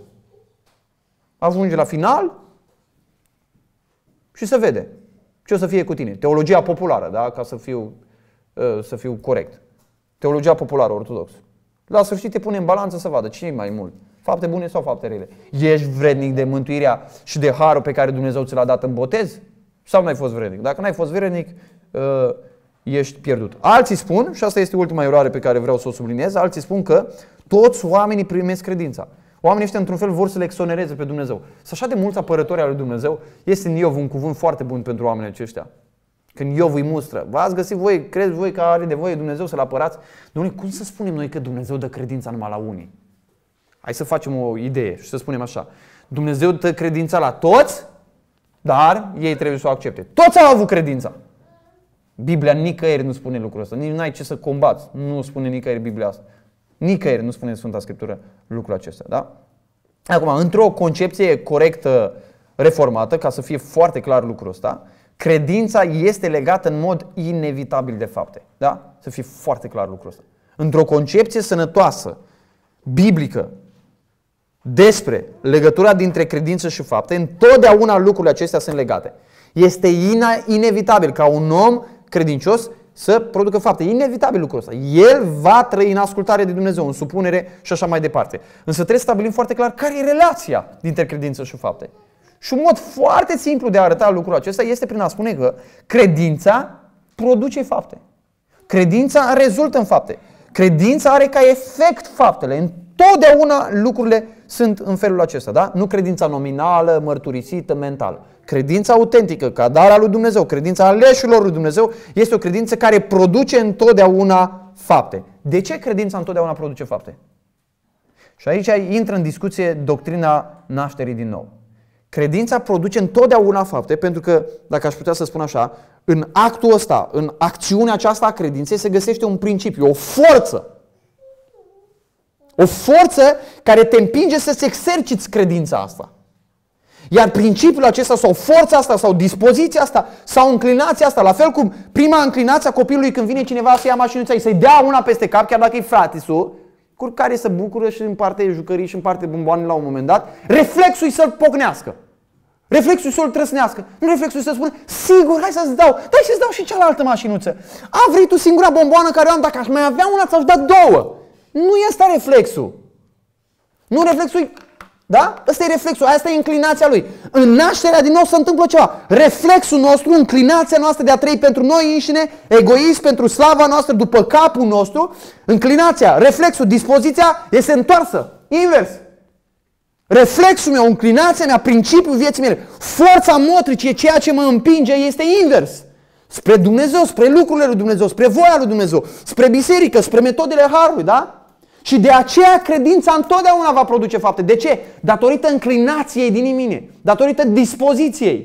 Ajunge la final și se vede ce o să fie cu tine. Teologia populară, da? Ca să fiu, uh, să fiu corect. Teologia populară ortodoxă. La sfârșit te pune în balanță să vadă ce e mai mult. Fapte bune sau fapte rele. Ești vrednic de mântuirea și de harul pe care Dumnezeu ți l-a dat în botez? Sau n-ai fost vrednic? Dacă n-ai fost vrednic, ești pierdut. Alții spun, și asta este ultima eroare pe care vreau să o subliniez, alții spun că toți oamenii primesc credința. Oamenii ăștia într-un fel vor să le exonereze pe Dumnezeu. Sunt așa de mulți apărători al lui Dumnezeu. Este în Iov un cuvânt foarte bun pentru oamenii aceștia. Când Iov îi mustră, v-ați găsit voi, crezi voi că are de voie Dumnezeu să-L apărați? Dom'le, cum să spunem noi că Dumnezeu dă credința numai la unii? Hai să facem o idee și să spunem așa. Dumnezeu dă credința la toți, dar ei trebuie să o accepte. Toți au avut credința. Biblia nicăieri nu spune lucrul ăsta. Nici n-ai ce să combați. Nu spune nicăieri Biblia asta. Nicăieri nu spune în Sfânta Scriptură lucrul acesta. Da? Acum, într-o concepție corectă, reformată, ca să fie foarte clar lucrul ăsta, credința este legată în mod inevitabil de fapte. Da? Să fie foarte clar lucrul ăsta. Într-o concepție sănătoasă, biblică, despre legătura dintre credință și fapte, întotdeauna lucrurile acestea sunt legate. Este inevitabil ca un om credincios să producă fapte. E inevitabil lucrul ăsta. El va trăi în ascultare de Dumnezeu, în supunere și așa mai departe. Însă trebuie să stabilim foarte clar care e relația dintre credință și fapte. Și un mod foarte simplu de a arăta lucrul acesta este prin a spune că credința produce fapte. Credința rezultă în fapte. Credința are ca efect faptele. Întotdeauna lucrurile sunt în felul acesta. Da? Nu credința nominală, mărturisită, mentală. Credința autentică, ca dar al lui Dumnezeu, credința aleșilor lui Dumnezeu, este o credință care produce întotdeauna fapte. De ce credința întotdeauna produce fapte? Și aici intră în discuție doctrina nașterii din nou. Credința produce întotdeauna fapte, pentru că, dacă aș putea să spun așa, în actul ăsta, în acțiunea aceasta a credinței se găsește un principiu, o forță. O forță care te împinge să-ți exerciți credința asta. Iar principiul acesta sau forța asta sau dispoziția asta sau înclinația asta, la fel cum prima înclinație a copilului când vine cineva să ia mașinuța, să-i dea una peste cap, chiar dacă e fratisul, cu care se bucură și împarte jucării și împarte bomboane la un moment dat, reflexul să-l pocnească. Reflexul să-l trăsnească. Nu reflexul să spună, sigur, hai să-ți dau, dai să-ți dau și cealaltă mașinuță. A, vrei tu singura bomboană care o am, dacă aș mai avea una, ți-aș da două. Nu e asta reflexul. Nu reflexul, da? Ăsta e reflexul, asta e inclinația lui. În nașterea din nou se întâmplă ceva. Reflexul nostru, înclinația noastră de a trăi pentru noi înșine, egoist, pentru slava noastră, după capul nostru, înclinația, reflexul, dispoziția este întoarsă, invers. Reflexul meu, înclinația mea, principiul vieții mele, forța motrice, ceea ce mă împinge, este invers. Spre Dumnezeu, spre lucrurile lui Dumnezeu, spre voia lui Dumnezeu, spre biserică, spre metodele harului, da? Și de aceea credința întotdeauna va produce fapte. De ce? Datorită înclinației din mine, datorită dispoziției.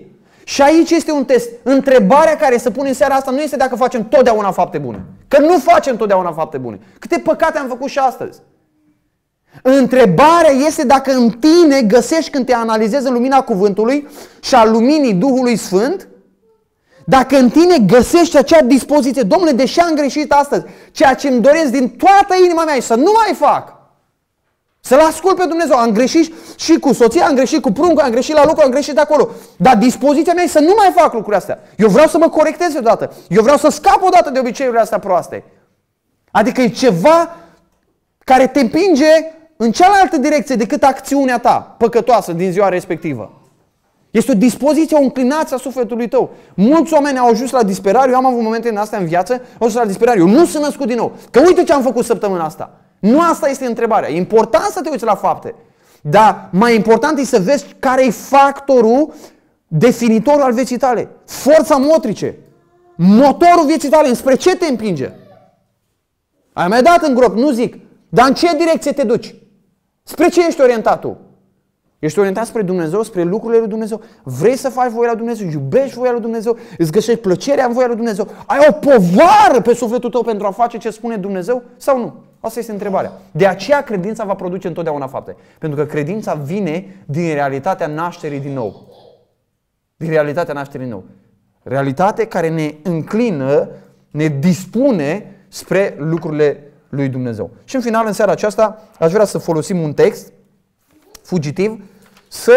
Și aici este un test. Întrebarea care se pune în seara asta nu este dacă facem totdeauna fapte bune. Că nu facem totdeauna fapte bune. Câte păcate am făcut și astăzi. Întrebarea este dacă în tine găsești, când te analizezi în lumina cuvântului și a luminii Duhului Sfânt, dacă în tine găsești acea dispoziție, Domnule, deși am greșit astăzi, ceea ce îmi doresc din toată inima mea și să nu mai fac, să-L ascult pe Dumnezeu. Am greșit și cu soția, am greșit cu pruncul, am greșit la lucru, am greșit de acolo. Dar dispoziția mea e să nu mai fac lucrurile astea. Eu vreau să mă corectez odată. Eu vreau să scap odată de obiceiurile astea proaste. Adică e ceva care te împinge în cealaltă direcție decât acțiunea ta păcătoasă din ziua respectivă. Este o dispoziție, o înclinație a sufletului tău. Mulți oameni au ajuns la disperare. Eu am avut momente în astea în viață, au ajuns la disperare. Eu nu sunt născut din nou. Că uite ce am făcut săptămâna asta. Nu asta este întrebarea. E important să te uiți la fapte. Dar mai important e să vezi care e factorul definitor al vieții tale. Forța motrice. Motorul vieții tale. Înspre ce te împinge? Ai mai dat în grob, nu zic. Dar în ce direcție te duci? Spre ce ești orientat tu? Ești orientat spre Dumnezeu, spre lucrurile lui Dumnezeu? Vrei să faci voia lui Dumnezeu? Iubești voia lui Dumnezeu? Îți găsești plăcerea în voia lui Dumnezeu? Ai o povară pe sufletul tău pentru a face ce spune Dumnezeu? Sau nu? Asta este întrebarea. De aceea credința va produce întotdeauna fapte. Pentru că credința vine din realitatea nașterii din nou. Din realitatea nașterii din nou. Realitate care ne înclină, ne dispune spre lucrurile lui Dumnezeu. Și în final, în seara aceasta, aș vrea să folosim un text fugitiv, să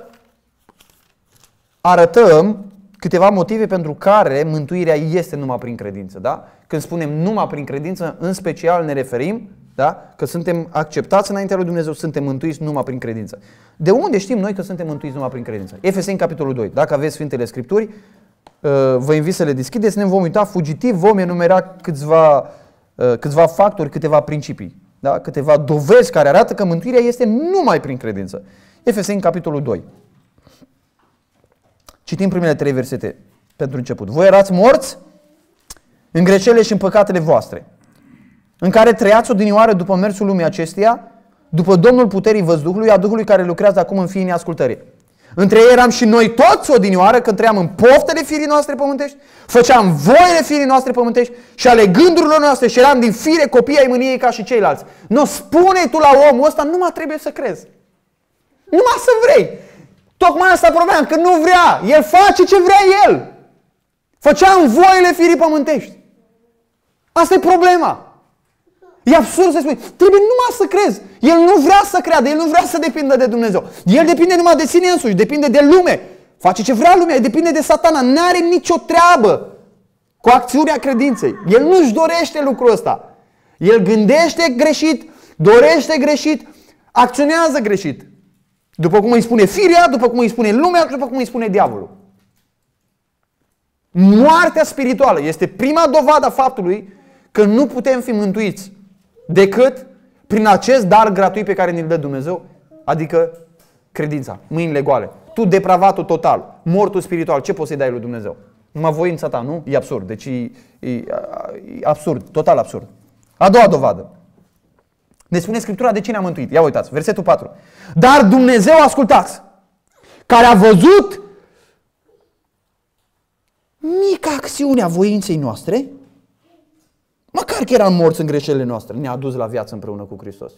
arătăm câteva motive pentru care mântuirea este numai prin credință. Da? Când spunem numai prin credință, în special ne referim, da? Că suntem acceptați înaintea lui Dumnezeu, suntem mântuiți numai prin credință. De unde știm noi că suntem mântuiți numai prin credință? Efeseni, capitolul doi. Dacă aveți Sfintele Scripturi, vă invit să le deschideți, ne vom uita fugitiv, vom enumera câțiva, câțiva factori, câteva principii. Da? Câteva dovezi care arată că mântuirea este numai prin credință. Efeseni, capitolul doi. Citim primele trei versete pentru început. Voi erați morți în greșelile și în păcatele voastre, în care trăiați odinioară după mersul lumii acesteia, după domnul puterii văzduhului, a Duhului care lucrează acum în fiii neascultării. Între ei eram și noi toți odinioară când trăiam în poftele firii noastre pământești, făceam voile firii noastre pământești și ale gândurilor noastre și eram din fire copii ai mâniei ca și ceilalți. Nu spune tu la omul ăsta, numai trebuie să crezi. Numai să vrei. Tocmai asta problema, că nu vrea. El face ce vrea el. Făceam voile firii pământești. Asta e problema. E absurd să spui, trebuie numai să crezi. El nu vrea să creadă, el nu vrea să depindă de Dumnezeu. El depinde numai de sine însuși, depinde de lume. Face ce vrea lumea, depinde de Satana. N-are nicio treabă cu acțiunea credinței. El nu-și dorește lucrul ăsta. El gândește greșit, dorește greșit, acționează greșit. După cum îi spune firea, după cum îi spune lumea, după cum îi spune diavolul. Moartea spirituală este prima dovadă a faptului că nu putem fi mântuiți decât prin acest dar gratuit pe care ne-l dă Dumnezeu, adică credința, mâinile goale. Tu, depravatul total, mortul spiritual, ce poți să-i dai lui Dumnezeu? Numai voința ta, nu? E absurd. Deci e, e, e absurd, total absurd. A doua dovadă. Ne spune Scriptura de ce ne-a mântuit. Ia uitați, versetul patru. Dar Dumnezeu, ascultați, care a văzut mica acțiune a voinței noastre, măcar că eram morți în greșelile noastre, ne-a dus la viață împreună cu Hristos.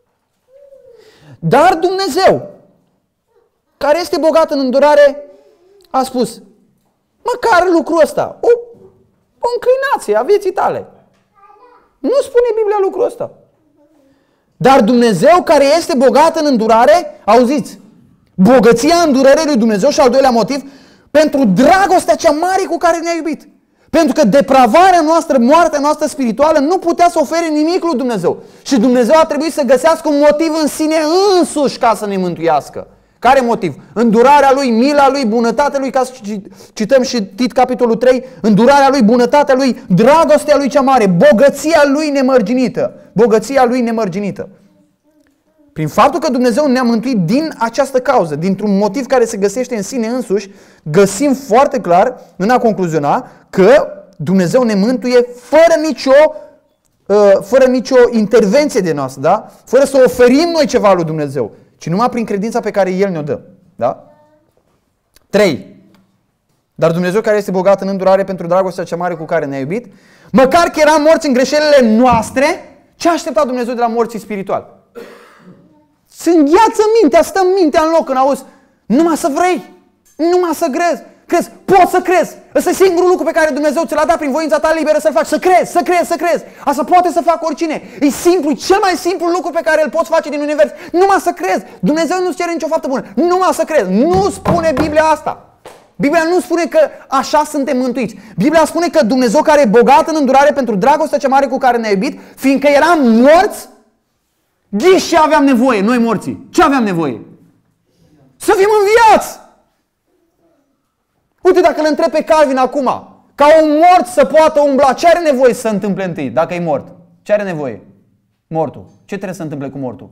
Dar Dumnezeu, care este bogat în îndurare, a spus, măcar lucrul ăsta, o, o înclinație a vieții tale. Nu spune Biblia lucrul ăsta. Dar Dumnezeu, care este bogat în îndurare, auziți, bogăția îndurării lui Dumnezeu și al doilea motiv, pentru dragostea cea mare cu care ne-a iubit. Pentru că depravarea noastră, moartea noastră spirituală nu putea să ofere nimic lui Dumnezeu. Și Dumnezeu a trebuit să găsească un motiv în sine însuși ca să ne mântuiască. Care motiv? Îndurarea Lui, mila Lui, bunătatea Lui, ca să cităm și Tit, capitolul trei, îndurarea Lui, bunătatea Lui, dragostea Lui cea mare, bogăția Lui nemărginită. Bogăția Lui nemărginită. Prin faptul că Dumnezeu ne-a mântuit din această cauză, dintr-un motiv care se găsește în sine însuși, găsim foarte clar, în a concluziona, că Dumnezeu ne mântuie fără nicio, fără nicio intervenție de noastră, da? Fără să oferim noi ceva lui Dumnezeu, ci numai prin credința pe care El ne-o dă. Da? trei. Dar Dumnezeu care este bogat în îndurare pentru dragostea cea mare cu care ne-a iubit, măcar că eram morți în greșelile noastre, ce a așteptat Dumnezeu de la morții spirituali? Să îngheață mintea, stă mintea în loc când auzi, numai să vrei, numai să crezi. Crezi, poți să crezi. Ăsta e singurul lucru pe care Dumnezeu ți l-a dat prin voința ta liberă să-l faci. Să crezi, să crezi, să crezi. Asta poate să facă oricine. E simplu, cel mai simplu lucru pe care îl poți face din univers. Numai să crezi. Dumnezeu nu-ți cere nicio faptă bună. Numai să crezi. Nu spune Biblia asta. Biblia nu spune că așa suntem mântuiți. Biblia spune că Dumnezeu care e bogat în îndurare pentru dragostea cea mare cu care ne-a iubit, fiindcă eram morți, ghiși ce aveam nevoie, noi morții. Ce aveam nevoie? Să fim înviați! Uite, dacă îl întreb pe Calvin acum, ca un mort să poată umbla, ce are nevoie să se întâmple întâi, dacă e mort? Ce are nevoie? Mortul. Ce trebuie să se întâmple cu mortul?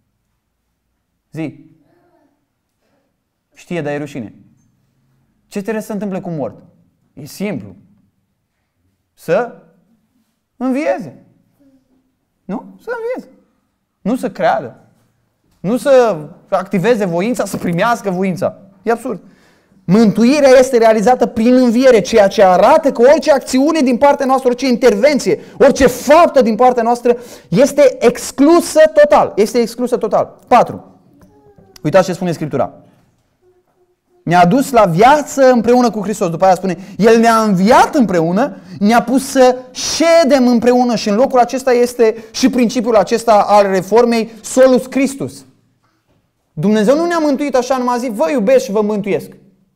Zi. Știe, dar e rușine. Ce trebuie să se întâmple cu mort? E simplu. Să învieze. Nu? Să învieze. Nu să creadă. Nu să activeze voința, să primească voința. E absurd. Mântuirea este realizată prin înviere, ceea ce arată că orice acțiune din partea noastră, orice intervenție, orice faptă din partea noastră este exclusă total. Este exclusă total. patru. Uitați ce spune Scriptura. Ne-a adus la viață împreună cu Hristos. După aia spune, El ne-a înviat împreună, ne-a pus să ședem împreună și în locul acesta este și principiul acesta al reformei solus Christus. Dumnezeu nu ne-a mântuit așa numai zi, vă iubesc și vă mântuiesc.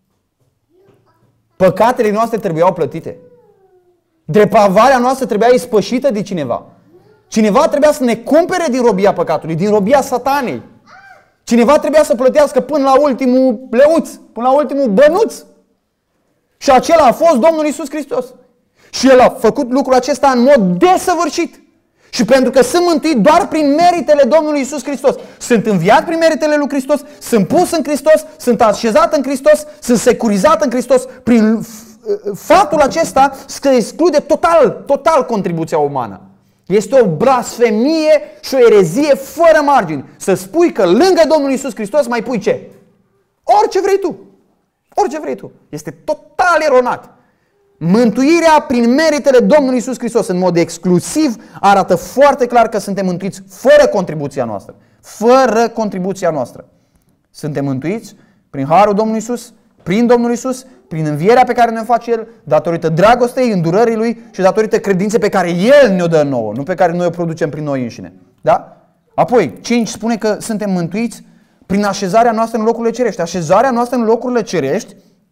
Păcatele noastre trebuiau plătite. Depravarea noastră trebuia ispășită de cineva. Cineva trebuia să ne cumpere din robia păcatului, din robia satanei. Cineva trebuia să plătească până la ultimul leuț, până la ultimul bănuț. Și acela a fost Domnul Iisus Hristos. Și El a făcut lucrul acesta în mod desăvârșit. Și pentru că sunt mântuit doar prin meritele Domnului Iisus Hristos, sunt înviat prin meritele lui Hristos, sunt pus în Hristos, sunt așezat în Hristos, sunt securizat în Hristos, prin faptul acesta se exclude total, total contribuția umană. Este o blasfemie și o erezie fără margini. Să spui că lângă Domnul Iisus Hristos mai pui ce? Orice vrei tu. Orice vrei tu. Este total eronat. Mântuirea prin meritele Domnului Iisus Hristos în mod exclusiv arată foarte clar că suntem mântuiți fără contribuția noastră. Fără contribuția noastră. Suntem mântuiți prin harul Domnului Iisus, prin Domnul Iisus, prin învierea pe care ne-o face El, datorită dragostei, îndurării Lui și datorită credinței pe care El ne-o dă nouă, nu pe care noi o producem prin noi înșine. Da? Apoi, cinci spune că suntem mântuiți prin așezarea noastră în locurile cerești. Așezarea noastră în locurile cerești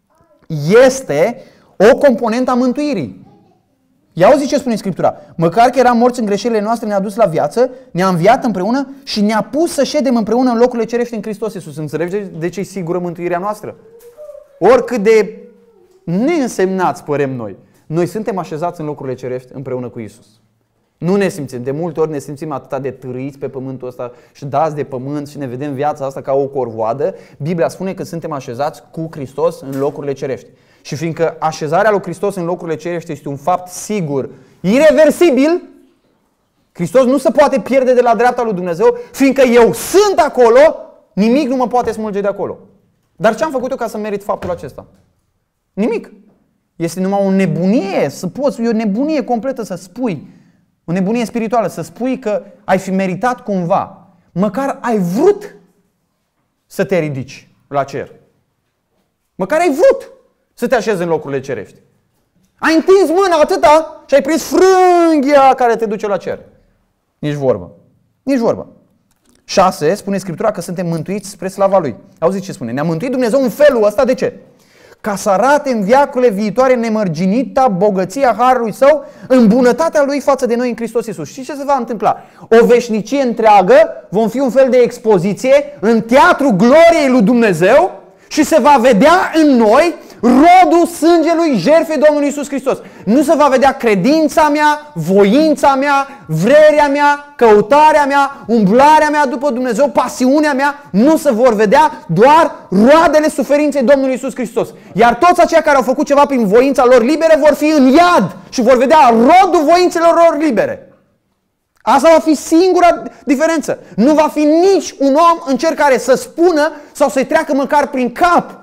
este o componentă a mântuirii. Ia auzi ce spune Scriptura. Măcar că eram morți în greșelile noastre, ne-a dus la viață, ne-a înviat împreună și ne-a pus să ședem împreună în locurile cerești în Hristos Iisus. Înțelegeți de ce e sigură mântuirea noastră? Oricât de neînsemnați părem noi, noi suntem așezați în locurile cerești împreună cu Iisus. Nu ne simțim, de multe ori ne simțim atât de târâiți pe pământul ăsta și dați de pământ și ne vedem viața asta ca o corvoadă. Biblia spune că suntem așezați cu Hristos în locurile cerești. Și fiindcă așezarea lui Hristos în locurile cerești este un fapt sigur, ireversibil, Hristos nu se poate pierde de la dreapta lui Dumnezeu, fiindcă eu sunt acolo, nimic nu mă poate smulge de acolo. Dar ce am făcut eu ca să merit faptul acesta? Nimic. Este numai o nebunie, să poți, e o nebunie completă să spui, o nebunie spirituală, să spui că ai fi meritat cumva, măcar ai vrut să te ridici la cer. Măcar ai vrut să te așezi în locurile cerești. Ai întins mâna atâta și ai prins frânghia care te duce la cer. Nici vorbă. Nici vorbă. șase. Spune Scriptura că suntem mântuiți spre slava Lui. Auziți ce spune? Ne-a mântuit Dumnezeu în felul ăsta. De ce? Ca să arate în veacurile viitoare nemărginita bogăția harului Său în bunătatea Lui față de noi în Hristos Iisus. Și ce se va întâmpla? O veșnicie întreagă vom fi un fel de expoziție în teatrul gloriei lui Dumnezeu și se va vedea în noi rodul sângelui jertfei Domnului Iisus Hristos. Nu se va vedea credința mea, voința mea, vrerea mea, căutarea mea, umblarea mea după Dumnezeu, pasiunea mea. Nu se vor vedea doar roadele suferinței Domnului Iisus Hristos. Iar toți aceia care au făcut ceva prin voința lor libere vor fi în iad și vor vedea rodul voințelor lor libere. Asta va fi singura diferență. Nu va fi nici un om în cer care să spună sau să-i treacă măcar prin cap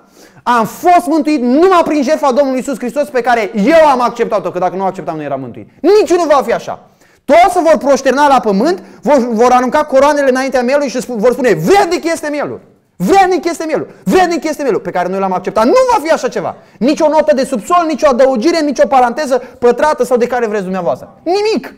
Am fost mântuit numai prin jertfa Domnului Iisus Hristos pe care eu am acceptat-o, că dacă nu acceptam nu eram mântuit. Nici nu va fi așa. Toți se vor proșterna la pământ, vor, vor arunca coroanele înaintea mielului și vor spune, vrednic este mielul. Vrednic este mielul, vrednic este mielul, pe care noi l-am acceptat. Nu va fi așa ceva. Nici o notă de subsol, nici o adăugire, nici o paranteză pătrată sau de care vreți dumneavoastră. Nimic.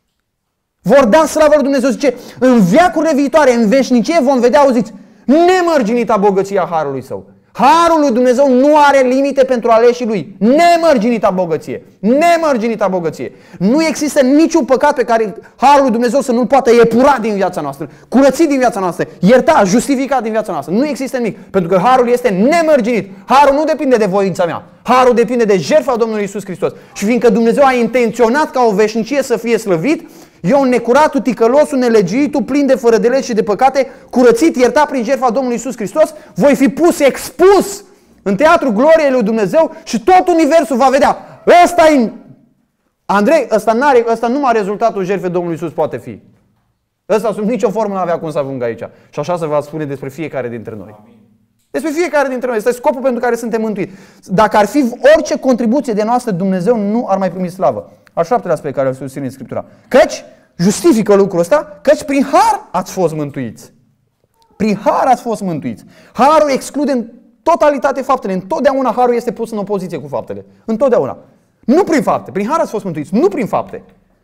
Vor da slavă lui Dumnezeu, zice, în veacurile viitoare, în veșnicie vom vedea, auziți, nemărginita bogăția harului său. Harul lui Dumnezeu nu are limite pentru aleșii lui. Nemărginita bogăție. Nemărginita bogăție. Nu există niciun păcat pe care harul lui Dumnezeu să nu-l poată epura din viața noastră, curăți din viața noastră, ierta, justifica din viața noastră. Nu există nimic, pentru că harul este nemărginit. Harul nu depinde de voința mea. Harul depinde de jertfa Domnului Iisus Hristos. Și fiindcă Dumnezeu a intenționat ca o veșnicie să fie slăvit, eu, necuratul, ticălosul, nelegiuitul, plin de fără de legi și de păcate, curățit, iertat prin jertfa Domnului Iisus Hristos, voi fi pus expus în teatrul gloriei lui Dumnezeu și tot universul va vedea. Ăsta e, Andrei, ăsta, n-are, ăsta numai rezultatul jertfei Domnului Iisus poate fi. Ăsta sub nicio formă nu avea cum să ajungă aici. Și așa se va spune despre fiecare dintre noi. Despre fiecare dintre noi. Este scopul pentru care suntem mântuiți. Dacă ar fi orice contribuție de noastră, Dumnezeu nu ar mai primi slavă. Al șaptelea aspect care îl susține în Scriptura. Căci, justifică lucrul ăsta, căci prin har ați fost mântuiți. Prin har ați fost mântuiți. Harul exclude în totalitate faptele. Întotdeauna harul este pus în opoziție cu faptele. Întotdeauna. Nu prin fapte. Prin har ați fost mântuiți. Nu prin fapte.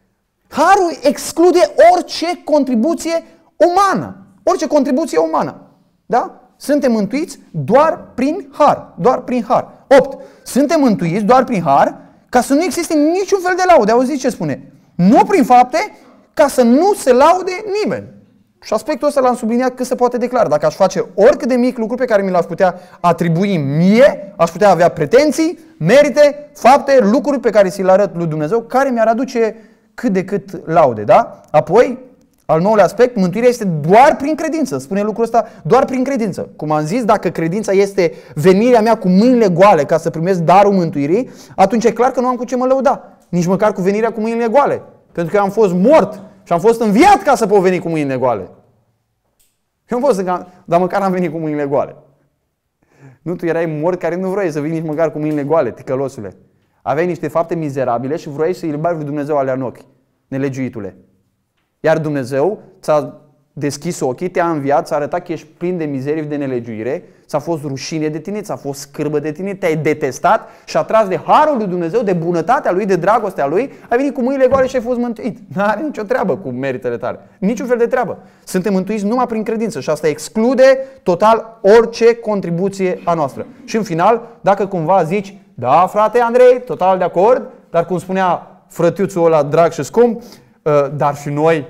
Harul exclude orice contribuție umană. Orice contribuție umană. Da? Suntem mântuiți doar prin har. Doar prin har. opt. Suntem mântuiți doar prin har ca să nu existe niciun fel de laude. Auziți ce spune? Nu prin fapte, ca să nu se laude nimeni. Și aspectul ăsta l-am subliniat cât se poate declara. Dacă aș face oricât de mic lucru pe care mi l-aș putea atribui mie, aș putea avea pretenții, merite, fapte, lucruri pe care ți le arăt lui Dumnezeu, care mi-ar aduce cât de cât laude. Da? Apoi, al nouălea aspect, mântuirea este doar prin credință. Spune lucrul ăsta, doar prin credință. Cum am zis, dacă credința este venirea mea cu mâinile goale ca să primesc darul mântuirii, atunci e clar că nu am cu ce mă lăuda. Nici măcar cu venirea cu mâinile goale. Pentru că am fost mort și am fost înviat ca să pot veni cu mâinile goale. Eu am fost, dar măcar am venit cu mâinile goale. Nu, tu erai mort care nu vrei să vii nici măcar cu mâinile goale, ticălosule. Aveai niște fapte mizerabile și vroiai să-i bagi lui Dumnezeu alea în ochi, nelegiuitule. Iar Dumnezeu ți-a deschis ochii, te-a înviat, ți-a arătat că ești plin de mizerie și de nelegiuire, ți-a fost rușine de tine, ți-a fost scârbă de tine, te-ai detestat și a tras de harul lui Dumnezeu, de bunătatea lui, de dragostea lui, ai venit cu mâinile goale și ai fost mântuit. Nu are nicio treabă cu meritele tale. Niciun fel de treabă. Suntem mântuiți numai prin credință și asta exclude total orice contribuție a noastră. Și în final, dacă cumva zici, da frate Andrei, total de acord, dar cum spunea frătiuțul ăla drag și scump, dar și noi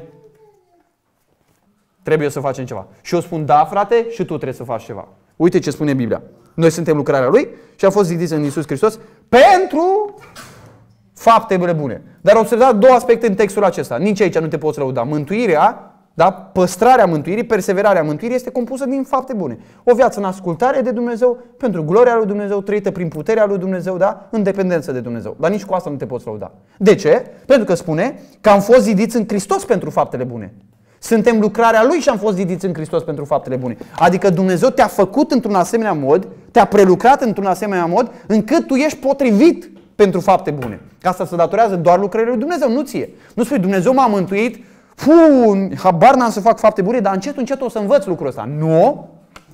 trebuie să facem ceva. Și eu spun, da frate, și tu trebuie să faci ceva. Uite ce spune Biblia. Noi suntem lucrarea Lui și am fost zidiți în Iisus Hristos pentru faptele bune. Dar observați două aspecte în textul acesta. Nici aici nu te poți lăuda. Mântuirea, da? Păstrarea mântuirii, perseverarea mântuirii este compusă din fapte bune. O viață în ascultare de Dumnezeu, pentru gloria lui Dumnezeu, trăită prin puterea lui Dumnezeu, da? În dependență de Dumnezeu. Dar nici cu asta nu te poți lăuda. De ce? Pentru că spune că am fost zidiți în Hristos pentru faptele bune. Suntem lucrarea Lui și am fost zidiți în Hristos pentru faptele bune. Adică Dumnezeu te-a făcut într-un asemenea mod, te-a prelucrat într-un asemenea mod, încât tu ești potrivit pentru fapte bune. Asta se datorează doar lucrării lui Dumnezeu, nu ție. Nu spui, Dumnezeu m-a mântuit, Puh, habar n-am să fac fapte bune, dar încet, încet o să învăț lucrul ăsta. Nu.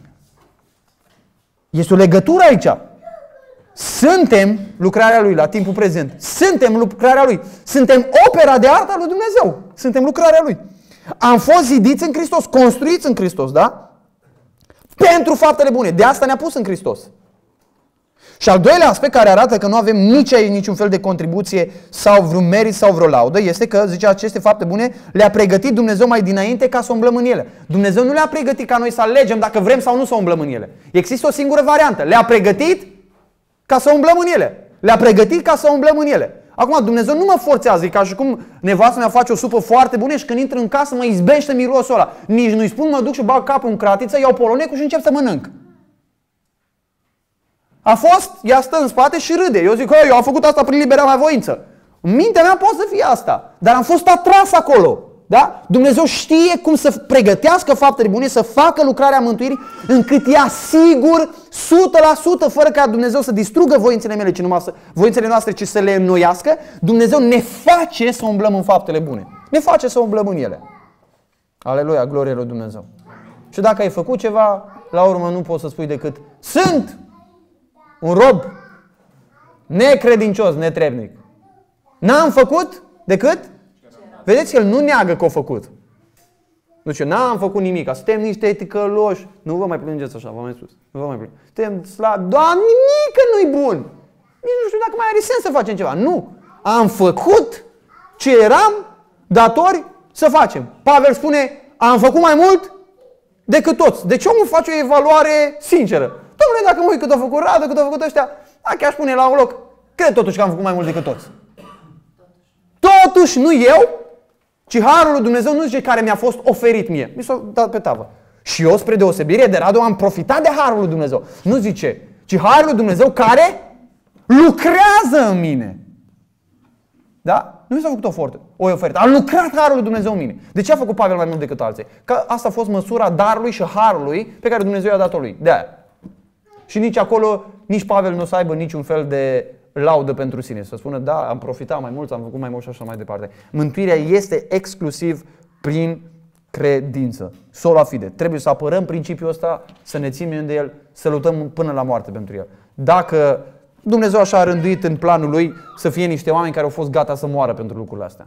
Este o legătură aici. Suntem lucrarea Lui la timpul prezent. Suntem lucrarea Lui. Suntem opera de artă a lui Dumnezeu. Suntem lucrarea Lui. Am fost zidiți în Hristos, construiți în Hristos, da? Pentru faptele bune. De asta ne-a pus în Hristos. Și al doilea aspect care arată că nu avem nici aici niciun fel de contribuție sau vreun merit sau vreo laudă este că, zice, aceste fapte bune le-a pregătit Dumnezeu mai dinainte ca să umblăm în ele. Dumnezeu nu le-a pregătit ca noi să alegem dacă vrem sau nu să umblăm în ele. Există o singură variantă. Le-a pregătit ca să umblăm în ele. Le-a pregătit ca să umblăm în ele. Acum, Dumnezeu nu mă forțează, e ca și cum nevastă mea face o supă foarte bună și când intră în casă mă izbește mirosul ăla. Nici nu-i spun, mă duc și bag capul în cratiță, iau polonecul și încep să mănânc. A fost, ea stă în spate și râde. Eu zic, eu am făcut asta prin libera mea voință. În mintea mea poate să fie asta, dar am fost atras acolo. Da? Dumnezeu știe cum să pregătească faptele bune, să facă lucrarea mântuirii, încât ea sigur, o sută la sută, fără ca Dumnezeu să distrugă voințele mele, ci numai să, voințele noastre, ci să le înnoiască, Dumnezeu ne face să umblăm în faptele bune. Ne face să umblăm în ele. Aleluia, glorie lui Dumnezeu. Și dacă ai făcut ceva, la urmă nu poți să spui decât sunt un rob necredincios, netrebnic. N-am făcut decât? Vedeți că el nu neagă că a făcut. Nu zice, n-am făcut nimic, suntem niște ticăloși. Nu vă mai plângeți așa, v-am mai spus. Nu vă mai plângeți. Suntem slabi. Doamne, nimic nu-i bun. Nici nu știu dacă mai are sens să facem ceva. Nu. Am făcut ce eram datori să facem. Pavel spune, am făcut mai mult decât toți. Deci omul face o evaluare sinceră. Dom'le, dacă mă uit cât au făcut Radu, cât au făcut ăștia, dacă aș pune la un loc, cred totuși că am făcut mai mult decât toți. Totuși nu eu, ci harul lui Dumnezeu nu zice care mi-a fost oferit mie. Mi s-a dat pe tavă. Și eu, spre deosebire de Radu, am profitat de harul lui Dumnezeu. Nu zice, ci harul lui Dumnezeu care lucrează în mine. Da? Nu mi s-a făcut o ofertă, o ofertă. A lucrat harul lui Dumnezeu în mine. De ce a făcut Pavel mai mult decât alții? Că asta a fost măsura darului și harului pe care Dumnezeu i-a dat-o lui. De aia. Și nici acolo, nici Pavel nu o să aibă niciun fel de laudă pentru sine. Să spună, da, am profitat mai mult, am făcut mai mult și așa mai departe. Mântuirea este exclusiv prin credință. Sola fide. Trebuie să apărăm principiul ăsta, să ne ținem de el, să luptăm până la moarte pentru el. Dacă Dumnezeu așa a rânduit în planul lui să fie niște oameni care au fost gata să moară pentru lucrurile astea.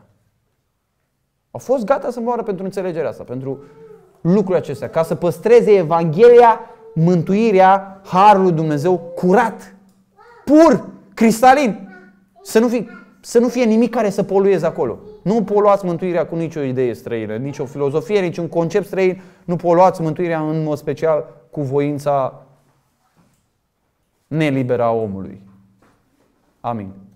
Au fost gata să moară pentru înțelegerea asta, pentru lucrurile acestea, ca să păstreze Evanghelia, mântuirea, harul lui Dumnezeu curat, pur, cristalin. Să nu fie, să nu fie nimic care să polueze acolo. Nu poluați mântuirea cu nicio idee străină, nicio filozofie, niciun concept străin. Nu poluați mântuirea în mod special cu voința neliberă a omului. Amin.